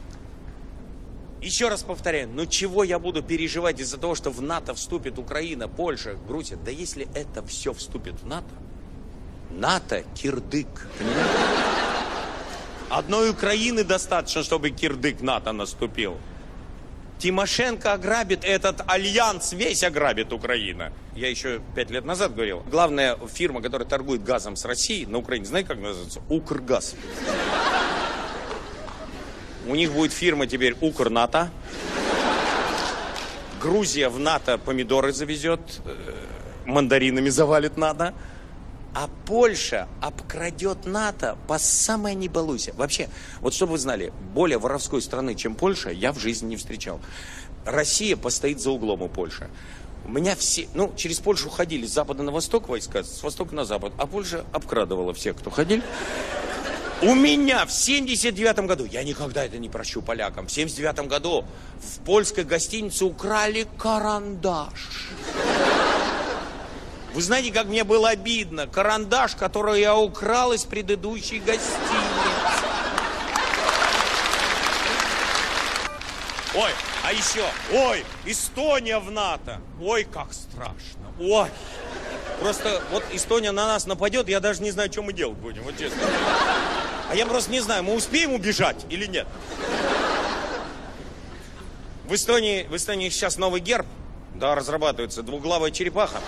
Еще раз повторяю, ну чего я буду переживать из-за того, что в НАТО вступит Украина, Польша, Грузия? Да если это все вступит в НАТО, НАТО кирдык, понимаете? Одной Украины достаточно, чтобы кирдык НАТО наступил. Тимошенко ограбит этот альянс, весь ограбит Украина. Я еще 5 лет назад говорил. Главная фирма, которая торгует газом с Россией на Украине, знаете, как называется? Укргаз. У них будет фирма теперь Укрнато. Грузия в НАТО помидоры завезет, мандаринами завалит НАТО. А Польша обкрадет НАТО по самой не балуйся. Вообще, вот чтобы вы знали, более воровской страны, чем Польша, я в жизни не встречал. Россия постоит за углом у Польши. У меня все, через Польшу ходили с запада на восток войска, с востока на запад, а Польша обкрадывала всех, кто ходил. У меня в 79-м году, я никогда это не прощу полякам, в 79-м году в польской гостинице украли карандаш. Вы знаете, как мне было обидно? Карандаш, который я украл из предыдущей гостиницы. Ой, а еще, Эстония в НАТО. Ой, как страшно. Ой, просто вот Эстония на нас нападет, я даже не знаю, что мы делать будем, вот честно. А я просто не знаю, мы успеем убежать или нет. В Эстонии сейчас новый герб, да, разрабатывается, двуглавая черепаха.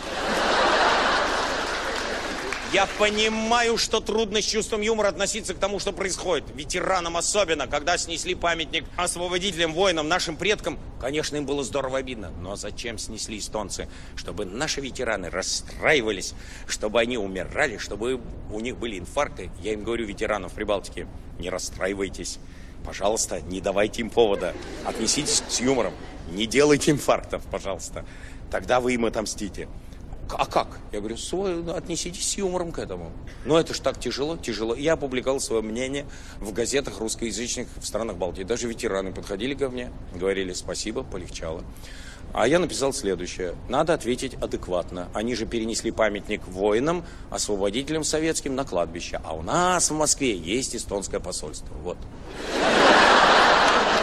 Я понимаю, что трудно с чувством юмора относиться к тому, что происходит. Ветеранам особенно, когда снесли памятник освободителям, воинам, нашим предкам. Конечно, им было здорово обидно. Но зачем снесли эстонцы? Чтобы наши ветераны расстраивались, чтобы они умирали, чтобы у них были инфаркты. Я им говорю, ветеранов Прибалтики, не расстраивайтесь. Пожалуйста, не давайте им повода. Отнеситесь с юмором. Не делайте инфарктов, пожалуйста. Тогда вы им отомстите. А как? Я говорю, отнеситесь с юмором к этому. Но это ж так тяжело. Я опубликовал свое мнение в газетах русскоязычных в странах Балтии. Даже ветераны подходили ко мне, говорили спасибо, полегчало. А я написал следующее. Надо ответить адекватно. Они же перенесли памятник воинам, освободителям советским на кладбище. А у нас в Москве есть эстонское посольство. Вот.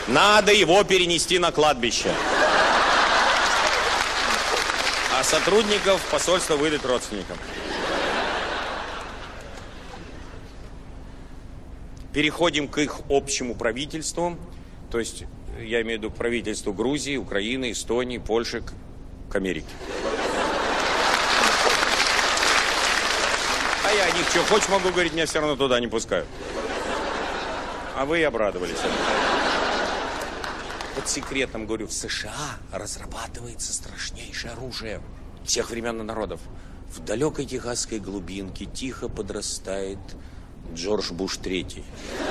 Надо его перенести на кладбище. А сотрудников посольства выдать родственникам. Переходим к их общему правительству. То есть, я имею в виду к правительству Грузии, Украины, Эстонии, Польши, к Америке. А я о них что хочешь могу говорить, меня все равно туда не пускают. А вы обрадовались. Под секретом, говорю, в США разрабатывается страшнейшее оружие всех времен и народов. В далекой техасской глубинке тихо подрастает Джордж Буш III.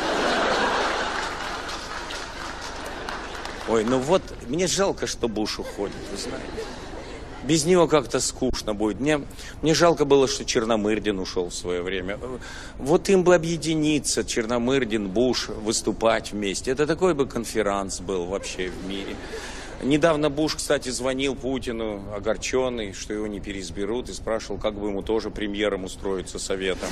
Ой, ну вот, мне жалко, что Буш уходит, вы знаете. Без него как-то скучно будет. Мне жалко было, что Черномырдин ушел в свое время. Вот им бы объединиться, Черномырдин, Буш, выступать вместе. Это такой бы конферанс был вообще в мире. Недавно Буш, кстати, звонил Путину, огорченный, что его не переизберут, и спрашивал, как бы ему тоже премьером устроиться советом.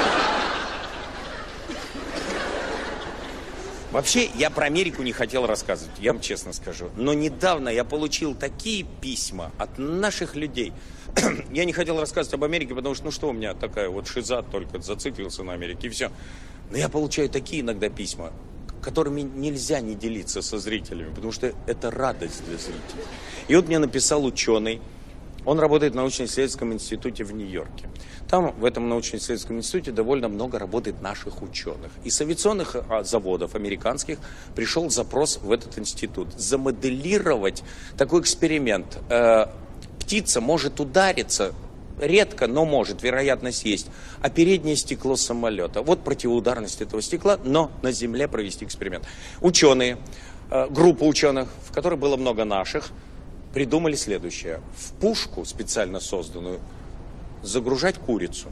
Вообще, я про Америку не хотел рассказывать, я вам честно скажу. Но недавно я получил такие письма от наших людей. Я не хотел рассказывать об Америке, потому что, ну что у меня такая вот шиза, только зациклился на Америке, и все. Но я получаю такие иногда письма, которыми нельзя не делиться со зрителями, потому что это радость для зрителей. И вот мне написал ученый. Он работает в научно-исследовательском институте в Нью-Йорке. Там, в этом научно-исследовательском институте, довольно много работает наших ученых. Из авиационных заводов американских пришел запрос в этот институт. Замоделировать такой эксперимент. Птица может удариться, редко, но может, вероятность есть, о переднее стекло самолета. Вот противоударность этого стекла, но на Земле провести эксперимент. Ученые, группа ученых, в которой было много наших, придумали следующее. В пушку, специально созданную, загружать курицу.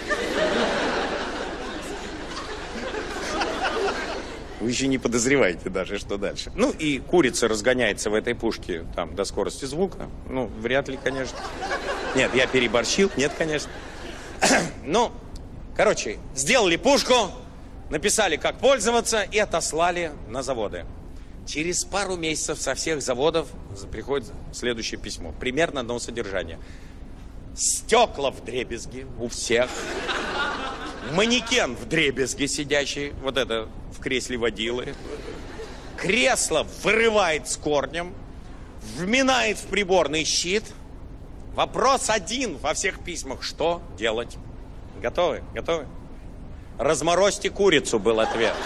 Вы еще не подозреваете даже, что дальше. Ну, и курица разгоняется в этой пушке там до скорости звука. Ну, вряд ли, конечно. Нет, я переборщил. Нет, конечно. Ну, короче, сделали пушку, написали, как пользоваться, и отослали на заводы. Через пару месяцев со всех заводов приходит следующее письмо. Примерно одно содержание. Стекла вдребезги у всех. Манекен вдребезги сидящий. Вот это в кресле водилы. Кресло вырывает с корнем. Вминает в приборный щит. Вопрос один во всех письмах. Что делать? Готовы? Готовы? Разморозьте курицу, был ответ.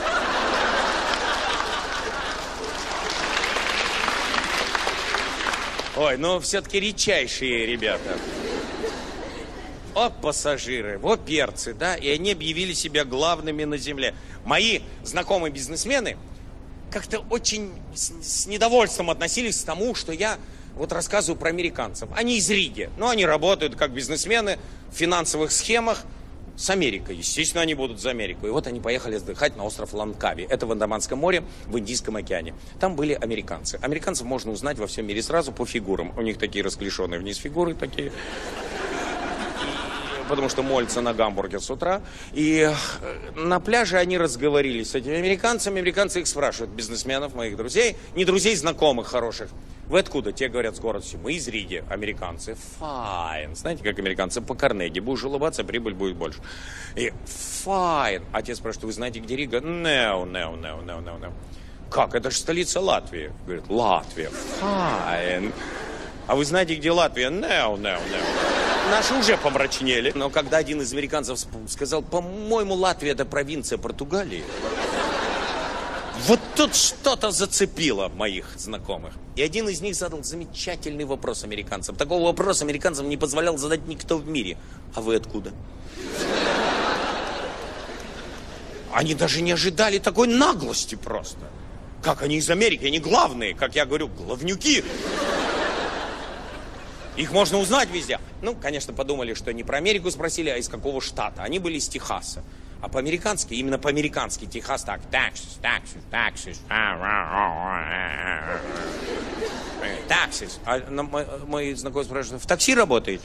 Ой, ну все-таки редчайшие ребята. О, пассажиры, вот перцы, да, и они объявили себя главными на земле. Мои знакомые бизнесмены как-то очень с недовольством относились к тому, что я вот рассказываю про американцев. Они из Риги, но они работают как бизнесмены в финансовых схемах с Америкой. Естественно, они будут за Америку. И вот они поехали отдыхать на остров Лангкави. Это в Андаманском море, в Индийском океане. Там были американцы. Американцев можно узнать во всем мире сразу по фигурам. У них такие расклешенные вниз фигуры такие. Потому что молятся на гамбургер с утра. И на пляже они разговорились с этими американцами. Американцы их спрашивают, бизнесменов, моих друзей, не друзей, знакомых хороших. Вы откуда? Те говорят с города. Мы из Риги. Американцы. Fine. Знаете, как американцы по Карнеги. Будешь улыбаться, прибыль будет больше. И fine. Отец спрашивает, вы знаете, где Рига? No. Как? Это же столица Латвии. Говорит, Латвия. Fine. А вы знаете, где Латвия? No. Наши уже помрачнели. Но когда один из американцев сказал, по-моему, Латвия это провинция Португалии. Вот тут что-то зацепило моих знакомых. И один из них задал замечательный вопрос американцам. Такого вопроса американцам не позволял задать никто в мире. А вы откуда? Они даже не ожидали такой наглости просто. Как они из Америки? Они главные, как я говорю, главнюки. Их можно узнать везде. Ну, конечно, подумали, что не про Америку спросили, а из какого штата. Они были из Техаса. А по-американски, именно по-американски, Техас так. Таксис. А мой знакомый спрашивает, в такси работаете?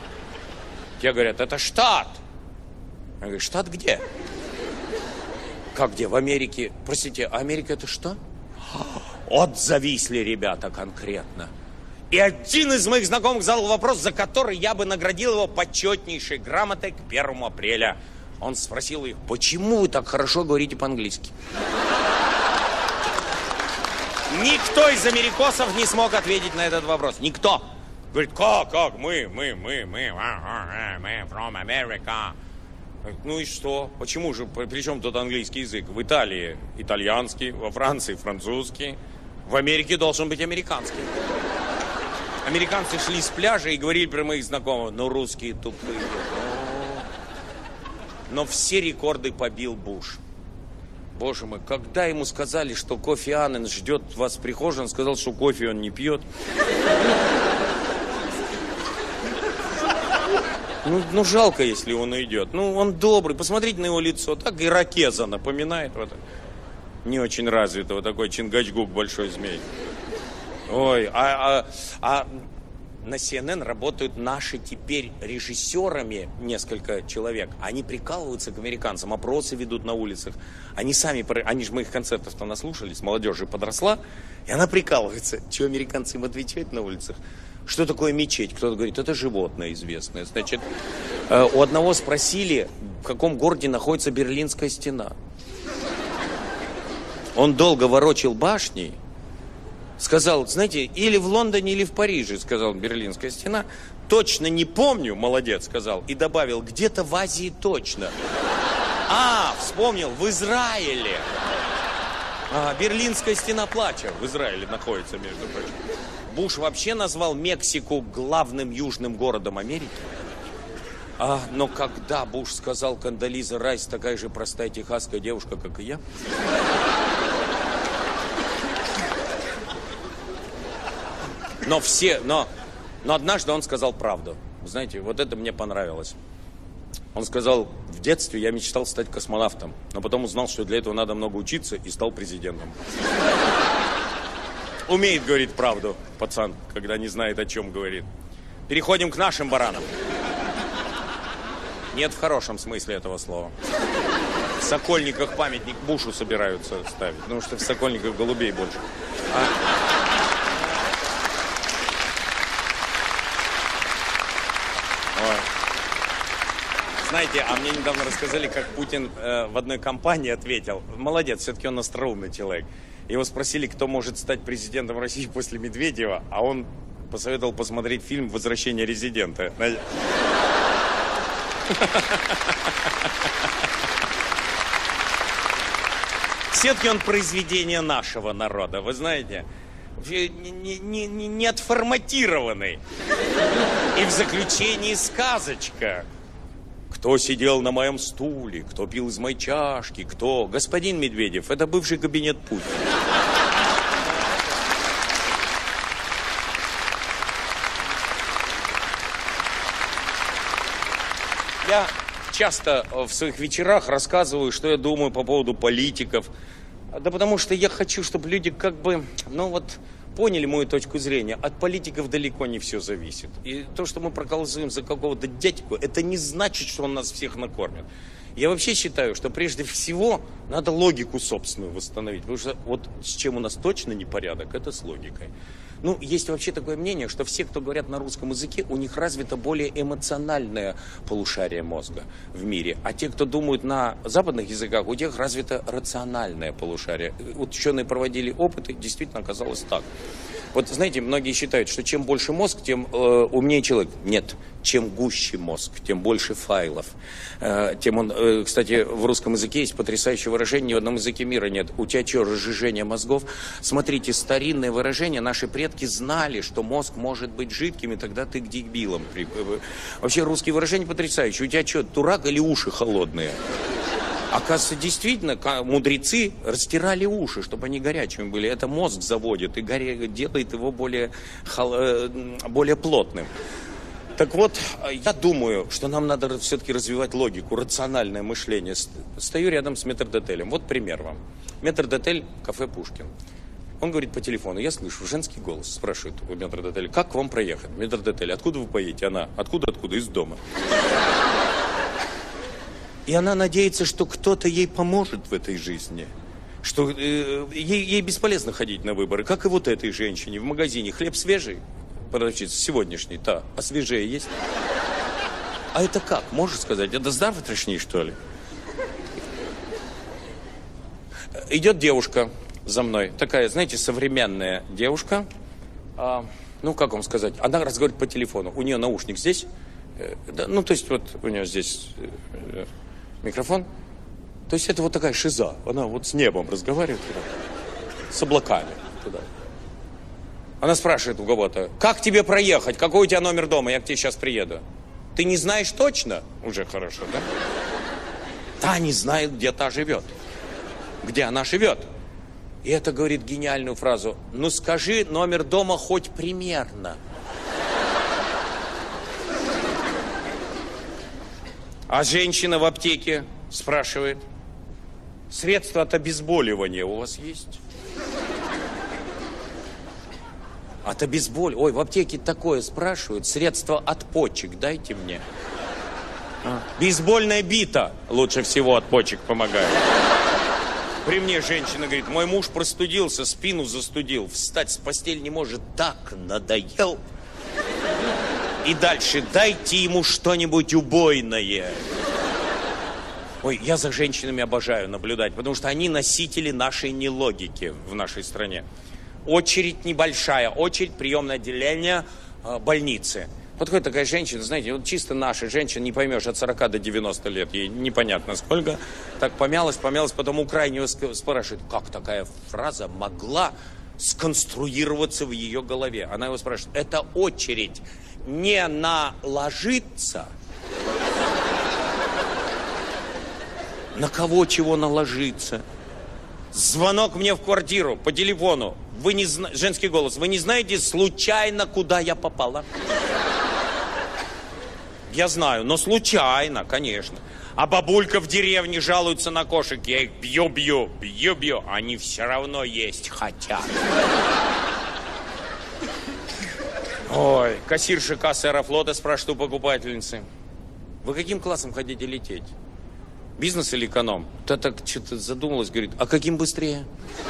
Те говорят, это штат. Я говорю, штат где? Как где? В Америке? Простите, Америка это что? Вот зависли ребята конкретно. И один из моих знакомых задал вопрос, за который я бы наградил его почетнейшей грамотой к 1 апреля. Он спросил их: почему вы так хорошо говорите по-английски? Никто из америкосов не смог ответить на этот вопрос. Никто. Говорит, как? Мы from America. Ну и что? Почему же? Причем тут английский язык? В Италии итальянский, во Франции французский, в Америке должен быть американский. Американцы шли с пляжа и говорили про моих знакомых: ну русские тупые. Но все рекорды побил Буш. Боже мой, когда ему сказали, что Кофи Аннан ждет вас в прихожей, он сказал, что кофе он не пьет. Ну, жалко, если он уйдет. Ну, он добрый. Посмотрите на его лицо. Так ирокеза напоминает. Вот, не очень развитого. Такой Чингачгук, большой змей. Ой, на CNN работают наши теперь режиссерами несколько человек. Они прикалываются к американцам, опросы ведут на улицах. Они же моих концертов-то наслушались, молодежь же подросла, и она прикалывается. Что американцы им отвечают на улицах? Что такое мечеть? Кто-то говорит, это животное известное. Значит, у одного спросили, в каком городе находится Берлинская стена. Он долго ворочил башней. Сказал, знаете, или в Лондоне, или в Париже, сказал, Берлинская стена. Точно не помню, молодец, сказал. И добавил, где-то в Азии точно. Вспомнил, в Израиле. Берлинская стена плача в Израиле находится, между прочим. Буш вообще назвал Мексику главным южным городом Америки. Но когда Буш сказал, Кондолиза Райс такая же простая техасская девушка, как и я... Но однажды он сказал правду. Знаете, вот это мне понравилось. Он сказал, в детстве я мечтал стать космонавтом, но потом узнал, что для этого надо много учиться, и стал президентом. Умеет говорить правду, пацан, когда не знает, о чем говорит. Переходим к нашим баранам. Нет в хорошем смысле этого слова. В Сокольниках памятник Бушу собираются ставить, потому что в Сокольниках голубей больше. Знаете, мне недавно рассказали, как Путин в одной компании ответил. Молодец, все-таки он остроумный человек. Его спросили, кто может стать президентом России после Медведева, а он посоветовал посмотреть фильм «Возвращение резидента». Все-таки он произведение нашего народа, вы знаете. Не отформатированный. И в заключении сказочка. Кто сидел на моем стуле, кто пил из моей чашки, кто... Господин Медведев, это бывший кабинет Путина. Я часто в своих вечерах рассказываю, что я думаю по поводу политиков. Да потому что я хочу, чтобы люди как бы, поняли мою точку зрения. От политиков далеко не все зависит. И то, что мы проголосуем за какого-то дядьку, это не значит, что он нас всех накормит. Я вообще считаю, что прежде всего надо логику собственную восстановить. Потому что вот с чем у нас точно непорядок, это с логикой. Есть вообще такое мнение, что все, кто говорят на русском языке, у них развито более эмоциональное полушарие мозга в мире. А те, кто думают на западных языках, у них развито рациональное полушарие. Вот ученые проводили опыты, действительно оказалось так. Вот знаете, многие считают, что чем больше мозг, тем умнее человек. Нет, чем гуще мозг, тем больше файлов. Кстати, в русском языке есть потрясающее выражение, ни в одном языке мира нет. У тебя что, разжижение мозгов? Смотрите, старинное выражение, наши предки знали, что мозг может быть жидким, и тогда ты к дебилам. Вообще, русские выражения потрясающие. У тебя что, дурак или уши холодные? Оказывается, действительно, мудрецы растирали уши, чтобы они горячими были. Это мозг заводит и делает его более плотным. Так вот, я думаю, что нам надо все-таки развивать логику, рациональное мышление. Стою рядом с метрдотелем. Вот пример вам. Метрдотель, кафе «Пушкин». Он говорит по телефону, я слышу женский голос, спрашивает у метрдотеля, как к вам проехать? Метрдотель, откуда вы поедете? Она, откуда? Из дома. И она надеется, что кто-то ей поможет в этой жизни. Что ей бесполезно ходить на выборы. Как и вот этой женщине в магазине. Хлеб свежий? Продавщица, сегодняшний, да. А свежее есть? А это как? Можешь сказать? Это завтрашний, что ли? Идет девушка за мной. Такая, знаете, современная девушка. Ну, как вам сказать? Она разговаривает по телефону. У нее наушник здесь. Ну, то есть, вот у нее здесь микрофон. То есть, это вот такая шиза. Она вот с небом разговаривает. С облаками. Туда. Она спрашивает у кого-то: как тебе проехать? Какой у тебя номер дома? Я к тебе сейчас приеду. Ты не знаешь точно? Уже хорошо, да? Та не знает, где та живет. Где она живет. И это говорит гениальную фразу: ну скажи номер дома хоть примерно. А женщина в аптеке спрашивает: средства от обезболивания у вас есть? От обезболивания? Ой, в аптеке такое спрашивают. Средства от почек дайте мне. Бейсбольная бита лучше всего от почек помогает. При мне женщина говорит: мой муж простудился, спину застудил, встать с постели не может, так надоел. И дальше: дайте ему что-нибудь убойное. Ой, я за женщинами обожаю наблюдать, потому что они носители нашей нелогики в нашей стране. Очередь небольшая, очередь, приемное отделение больницы. Подходит такая женщина, знаете, вот чисто наша женщина, не поймешь, от 40 до 90 лет, ей непонятно сколько. Так помялась, потом у крайнего спрашивает: как такая фраза могла сконструироваться в ее голове? Она его спрашивает: это очередь не наложится? На кого чего наложиться? Звонок мне в квартиру по телефону. Вы не женский голос. Вы не знаете случайно, куда я попала? Я знаю, но случайно, конечно. А бабулька в деревне жалуется на кошек. Я их бью. Они все равно есть хотят. Ой, кассирша кассы Аэрофлота спрашивает у покупательницы: вы каким классом хотите лететь? Бизнес или эконом? Та так что-то задумалась, говорит: а каким быстрее?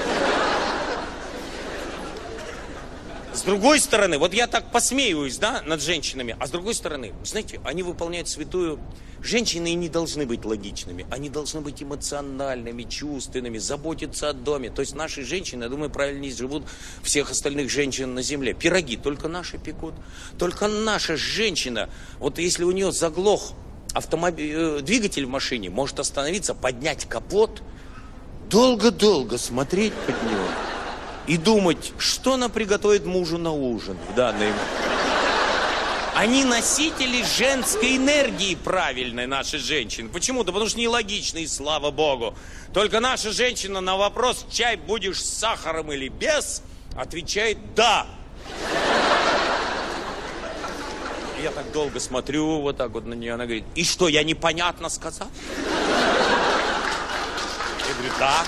С другой стороны, вот я так посмеиваюсь, да, над женщинами, а с другой стороны, знаете, они выполняют святую... Женщины не должны быть логичными, они должны быть эмоциональными, чувственными, заботиться о доме. То есть наши женщины, я думаю, правильнее живут всех остальных женщин на земле. Пироги только наши пекут. Только наша женщина, вот если у нее заглох двигатель в машине, может остановиться, поднять капот, долго-долго смотреть под него и думать, что она приготовит мужу на ужин в данный момент. Они носители женской энергии правильной, наши женщины. Почему-то, потому что нелогичные, слава богу. Только наша женщина на вопрос: чай будешь с сахаром или без, отвечает: да. Я так долго смотрю вот так вот на нее. Она говорит: и что, я непонятно сказал? Я говорю: да.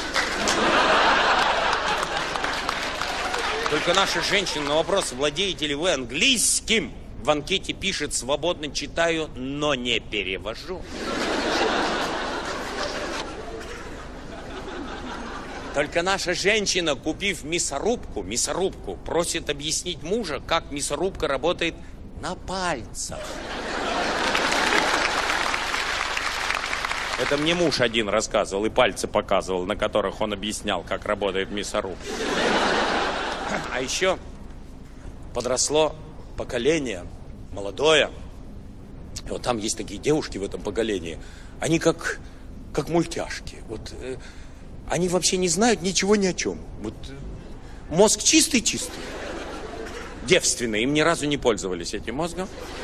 Только наша женщина на вопрос: владеете ли вы английским, в анкете пишет: свободно читаю, но не перевожу. Только наша женщина, купив мясорубку, просит объяснить мужа, как мясорубка работает на пальцах. Это мне муж один рассказывал и пальцы показывал, на которых он объяснял, как работает мясорубка. А еще подросло поколение молодое. И вот там есть такие девушки в этом поколении. Они как мультяшки. Вот, они вообще не знают ничего ни о чем. Вот, мозг чистый-чистый. Девственный. Им ни разу не пользовались этим мозгом.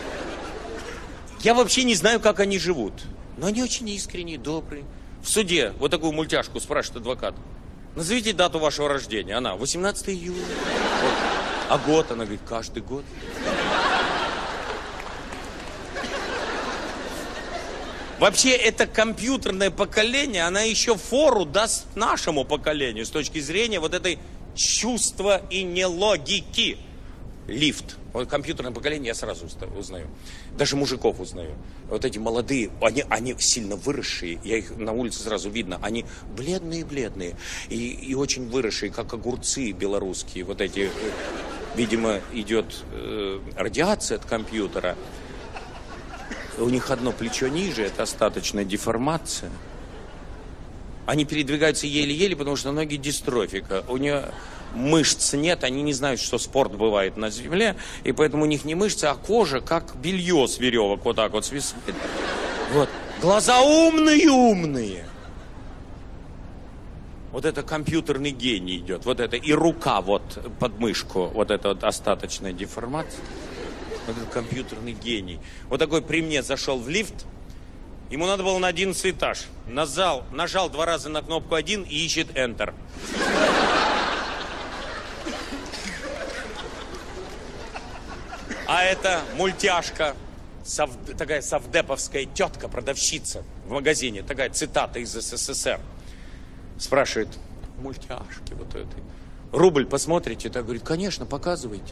Я вообще не знаю, как они живут. Но они очень искренние, добрые. В суде вот такую мультяшку спрашивает адвокат: назовите дату вашего рождения. Она: 18 июля. Вот. А год? Она говорит: каждый год. Вообще, это компьютерное поколение, она еще фору даст нашему поколению с точки зрения вот этой чувства и нелогики. лифт. Вот компьютерное поколение я сразу узнаю. Даже мужиков узнаю. Вот эти молодые, они сильно выросшие, я их на улице сразу видно. Они бледные-бледные и очень выросшие, как огурцы белорусские. Вот эти, видимо, идет радиация от компьютера. У них одно плечо ниже, это остаточная деформация. Они передвигаются еле-еле, потому что ноги дистрофика. У нее мышц нет, они не знают, что спорт бывает на земле, и поэтому у них не мышцы, а кожа, как белье с веревок, вот так вот свисает. Вот. Глаза умные. Вот это компьютерный гений идет, вот это, и рука вот под мышку, вот это вот остаточная деформация. Вот это компьютерный гений. Вот такой при мне зашел в лифт. Ему надо было на 11 этаж. Нажал 2 раза на кнопку 1 и ищет Enter. А это мультяшка, такая совдеповская тетка, продавщица в магазине. Такая цитата из СССР. Спрашивает, мультяшки вот этой. Рубль посмотрите? Так говорит, конечно, показывайте.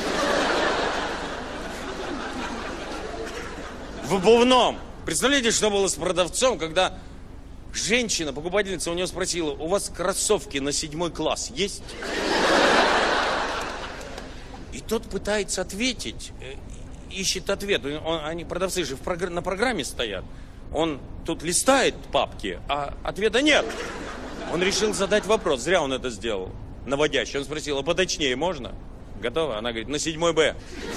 В обувном. Представляете, что было с продавцом, когда женщина, покупательница, у него спросила, у вас кроссовки на 7 класс есть? И тот пытается ответить, ищет ответ. Они, продавцы же на программе стоят. Он тут листает папки, а ответа нет. Он решил задать вопрос, зря он это сделал, наводящий. Он спросил, а поточнее можно? Готово? Она говорит, на 7 Б.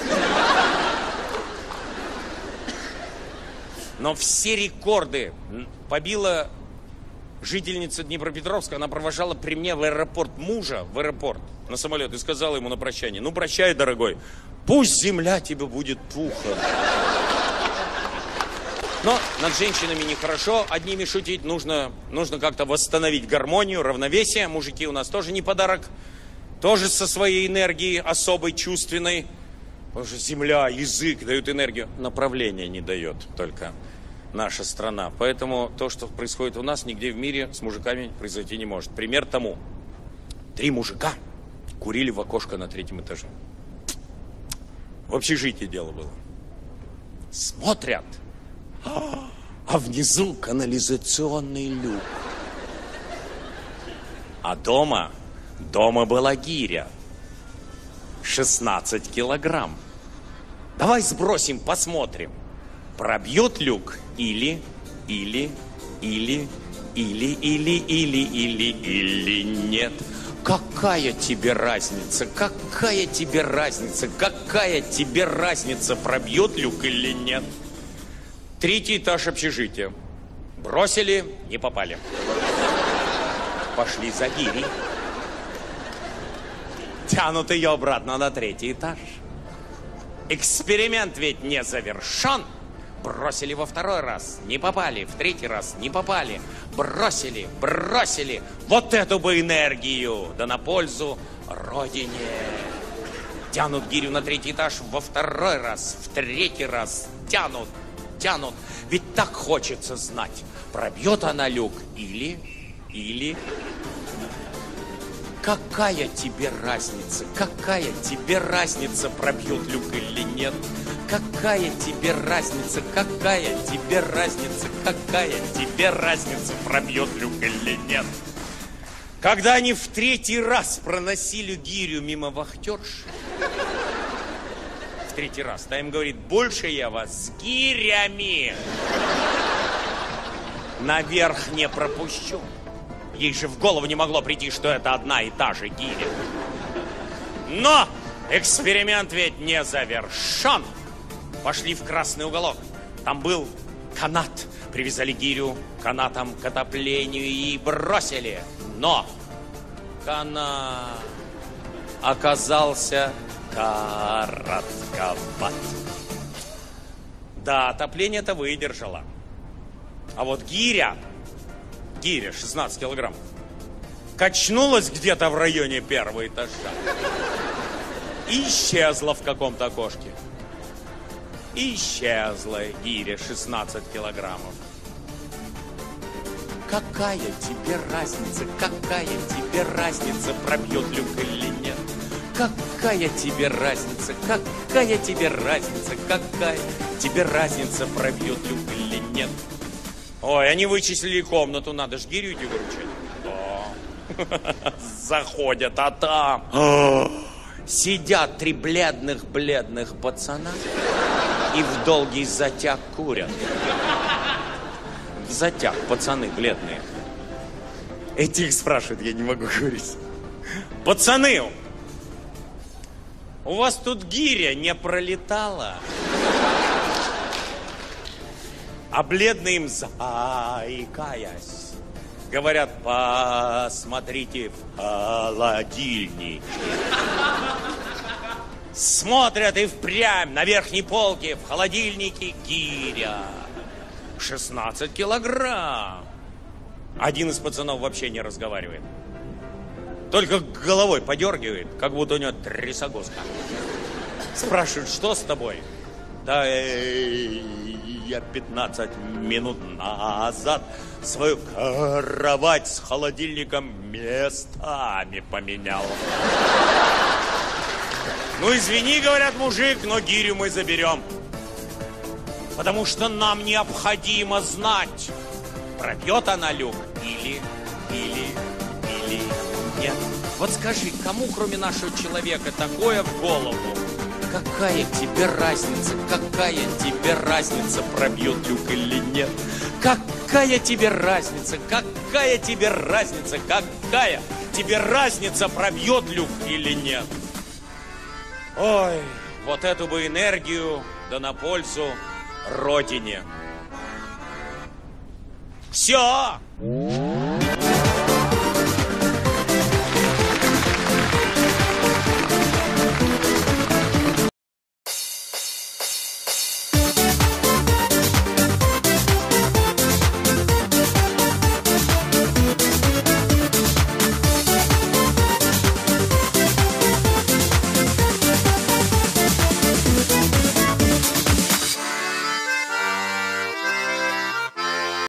Но все рекорды побила жительница Днепропетровска. Она провожала при мне в аэропорт мужа, в аэропорт, на самолет, и сказала ему на прощание, ну, прощай, дорогой, пусть земля тебе будет пухом. Но над женщинами нехорошо одними шутить, нужно как-то восстановить гармонию, равновесие. Мужики у нас тоже не подарок, тоже со своей энергией особой, чувственной. Потому что земля, язык дают энергию, направление не дает только наша страна. Поэтому то, что происходит у нас, нигде в мире с мужиками произойти не может. Пример тому. 3 мужика курили в окошко на 3-м этаже. В общежитии дело было. Смотрят, а внизу канализационный люк. А дома была гиря. 16 килограмм. Давай сбросим, посмотрим. Пробьет люк или нет. Какая тебе разница? Какая тебе разница? Какая тебе разница, пробьет люк или нет? 3-й этаж общежития. Бросили, не попали. Пошли за гирей. Тянут ее обратно на 3-й этаж. Эксперимент ведь не завершен. Бросили во 2-й раз, не попали. В 3-й раз не попали. Бросили. Вот эту бы энергию, да на пользу Родине. Тянут гирю на 3-й этаж во 2-й раз, в 3-й раз. Тянут. Ведь так хочется знать, пробьет она люк или... Какая тебе разница? Какая тебе разница, пробьет люк или нет? Какая тебе разница? Какая тебе разница? Какая тебе разница, пробьет люк или нет? Когда они в 3-й раз проносили гирю мимо вахтерши, в 3-й раз, та им говорит, больше я вас с гирями наверх не пропущу. Ей же в голову не могло прийти, что это одна и та же гиря. Но эксперимент ведь не завершен. Пошли в красный уголок. Там был канат. Привязали гирю канатом к отоплению и бросили. Но канат оказался коротковат. Да, отопление-то выдержало. А вот гиря 16 килограмм, качнулась где-то в районе 1-го этажа и исчезла в каком-то окошке. Исчезла гиря 16 килограммов. Какая тебе разница? Какая тебе разница, пробьет люк или нет? Какая тебе разница, какая тебе разница, какая тебе разница, пробьет люк или нет? Ой, они вычислили комнату, надо ж гирю идти выручать. Да. Заходят, а там сидят три бледных пацана и в долгий затяг курят. В затяг, пацаны бледные. Этих спрашивают, я не могу говорить. Пацаны, у вас тут гиря не пролетала? А бледные им, заикаясь, говорят, посмотрите в холодильник. Смотрят и впрямь на верхней полке в холодильнике гиря. 16 килограмм. Один из пацанов вообще не разговаривает. Только головой подергивает, как будто у него трясогузка. Спрашивают, что с тобой? Да я 15 минут назад свою кровать с холодильником местами поменял. Ну, извини, говорят, мужик, но гирю мы заберем. Потому что нам необходимо знать, пробьет она люк или нет. Вот скажи, кому, кроме нашего человека, такое в голову? Какая тебе разница, пробьет люк или нет? Какая тебе разница, пробьет люк или нет? Ой, вот эту бы энергию, да на пользу Родине. Все!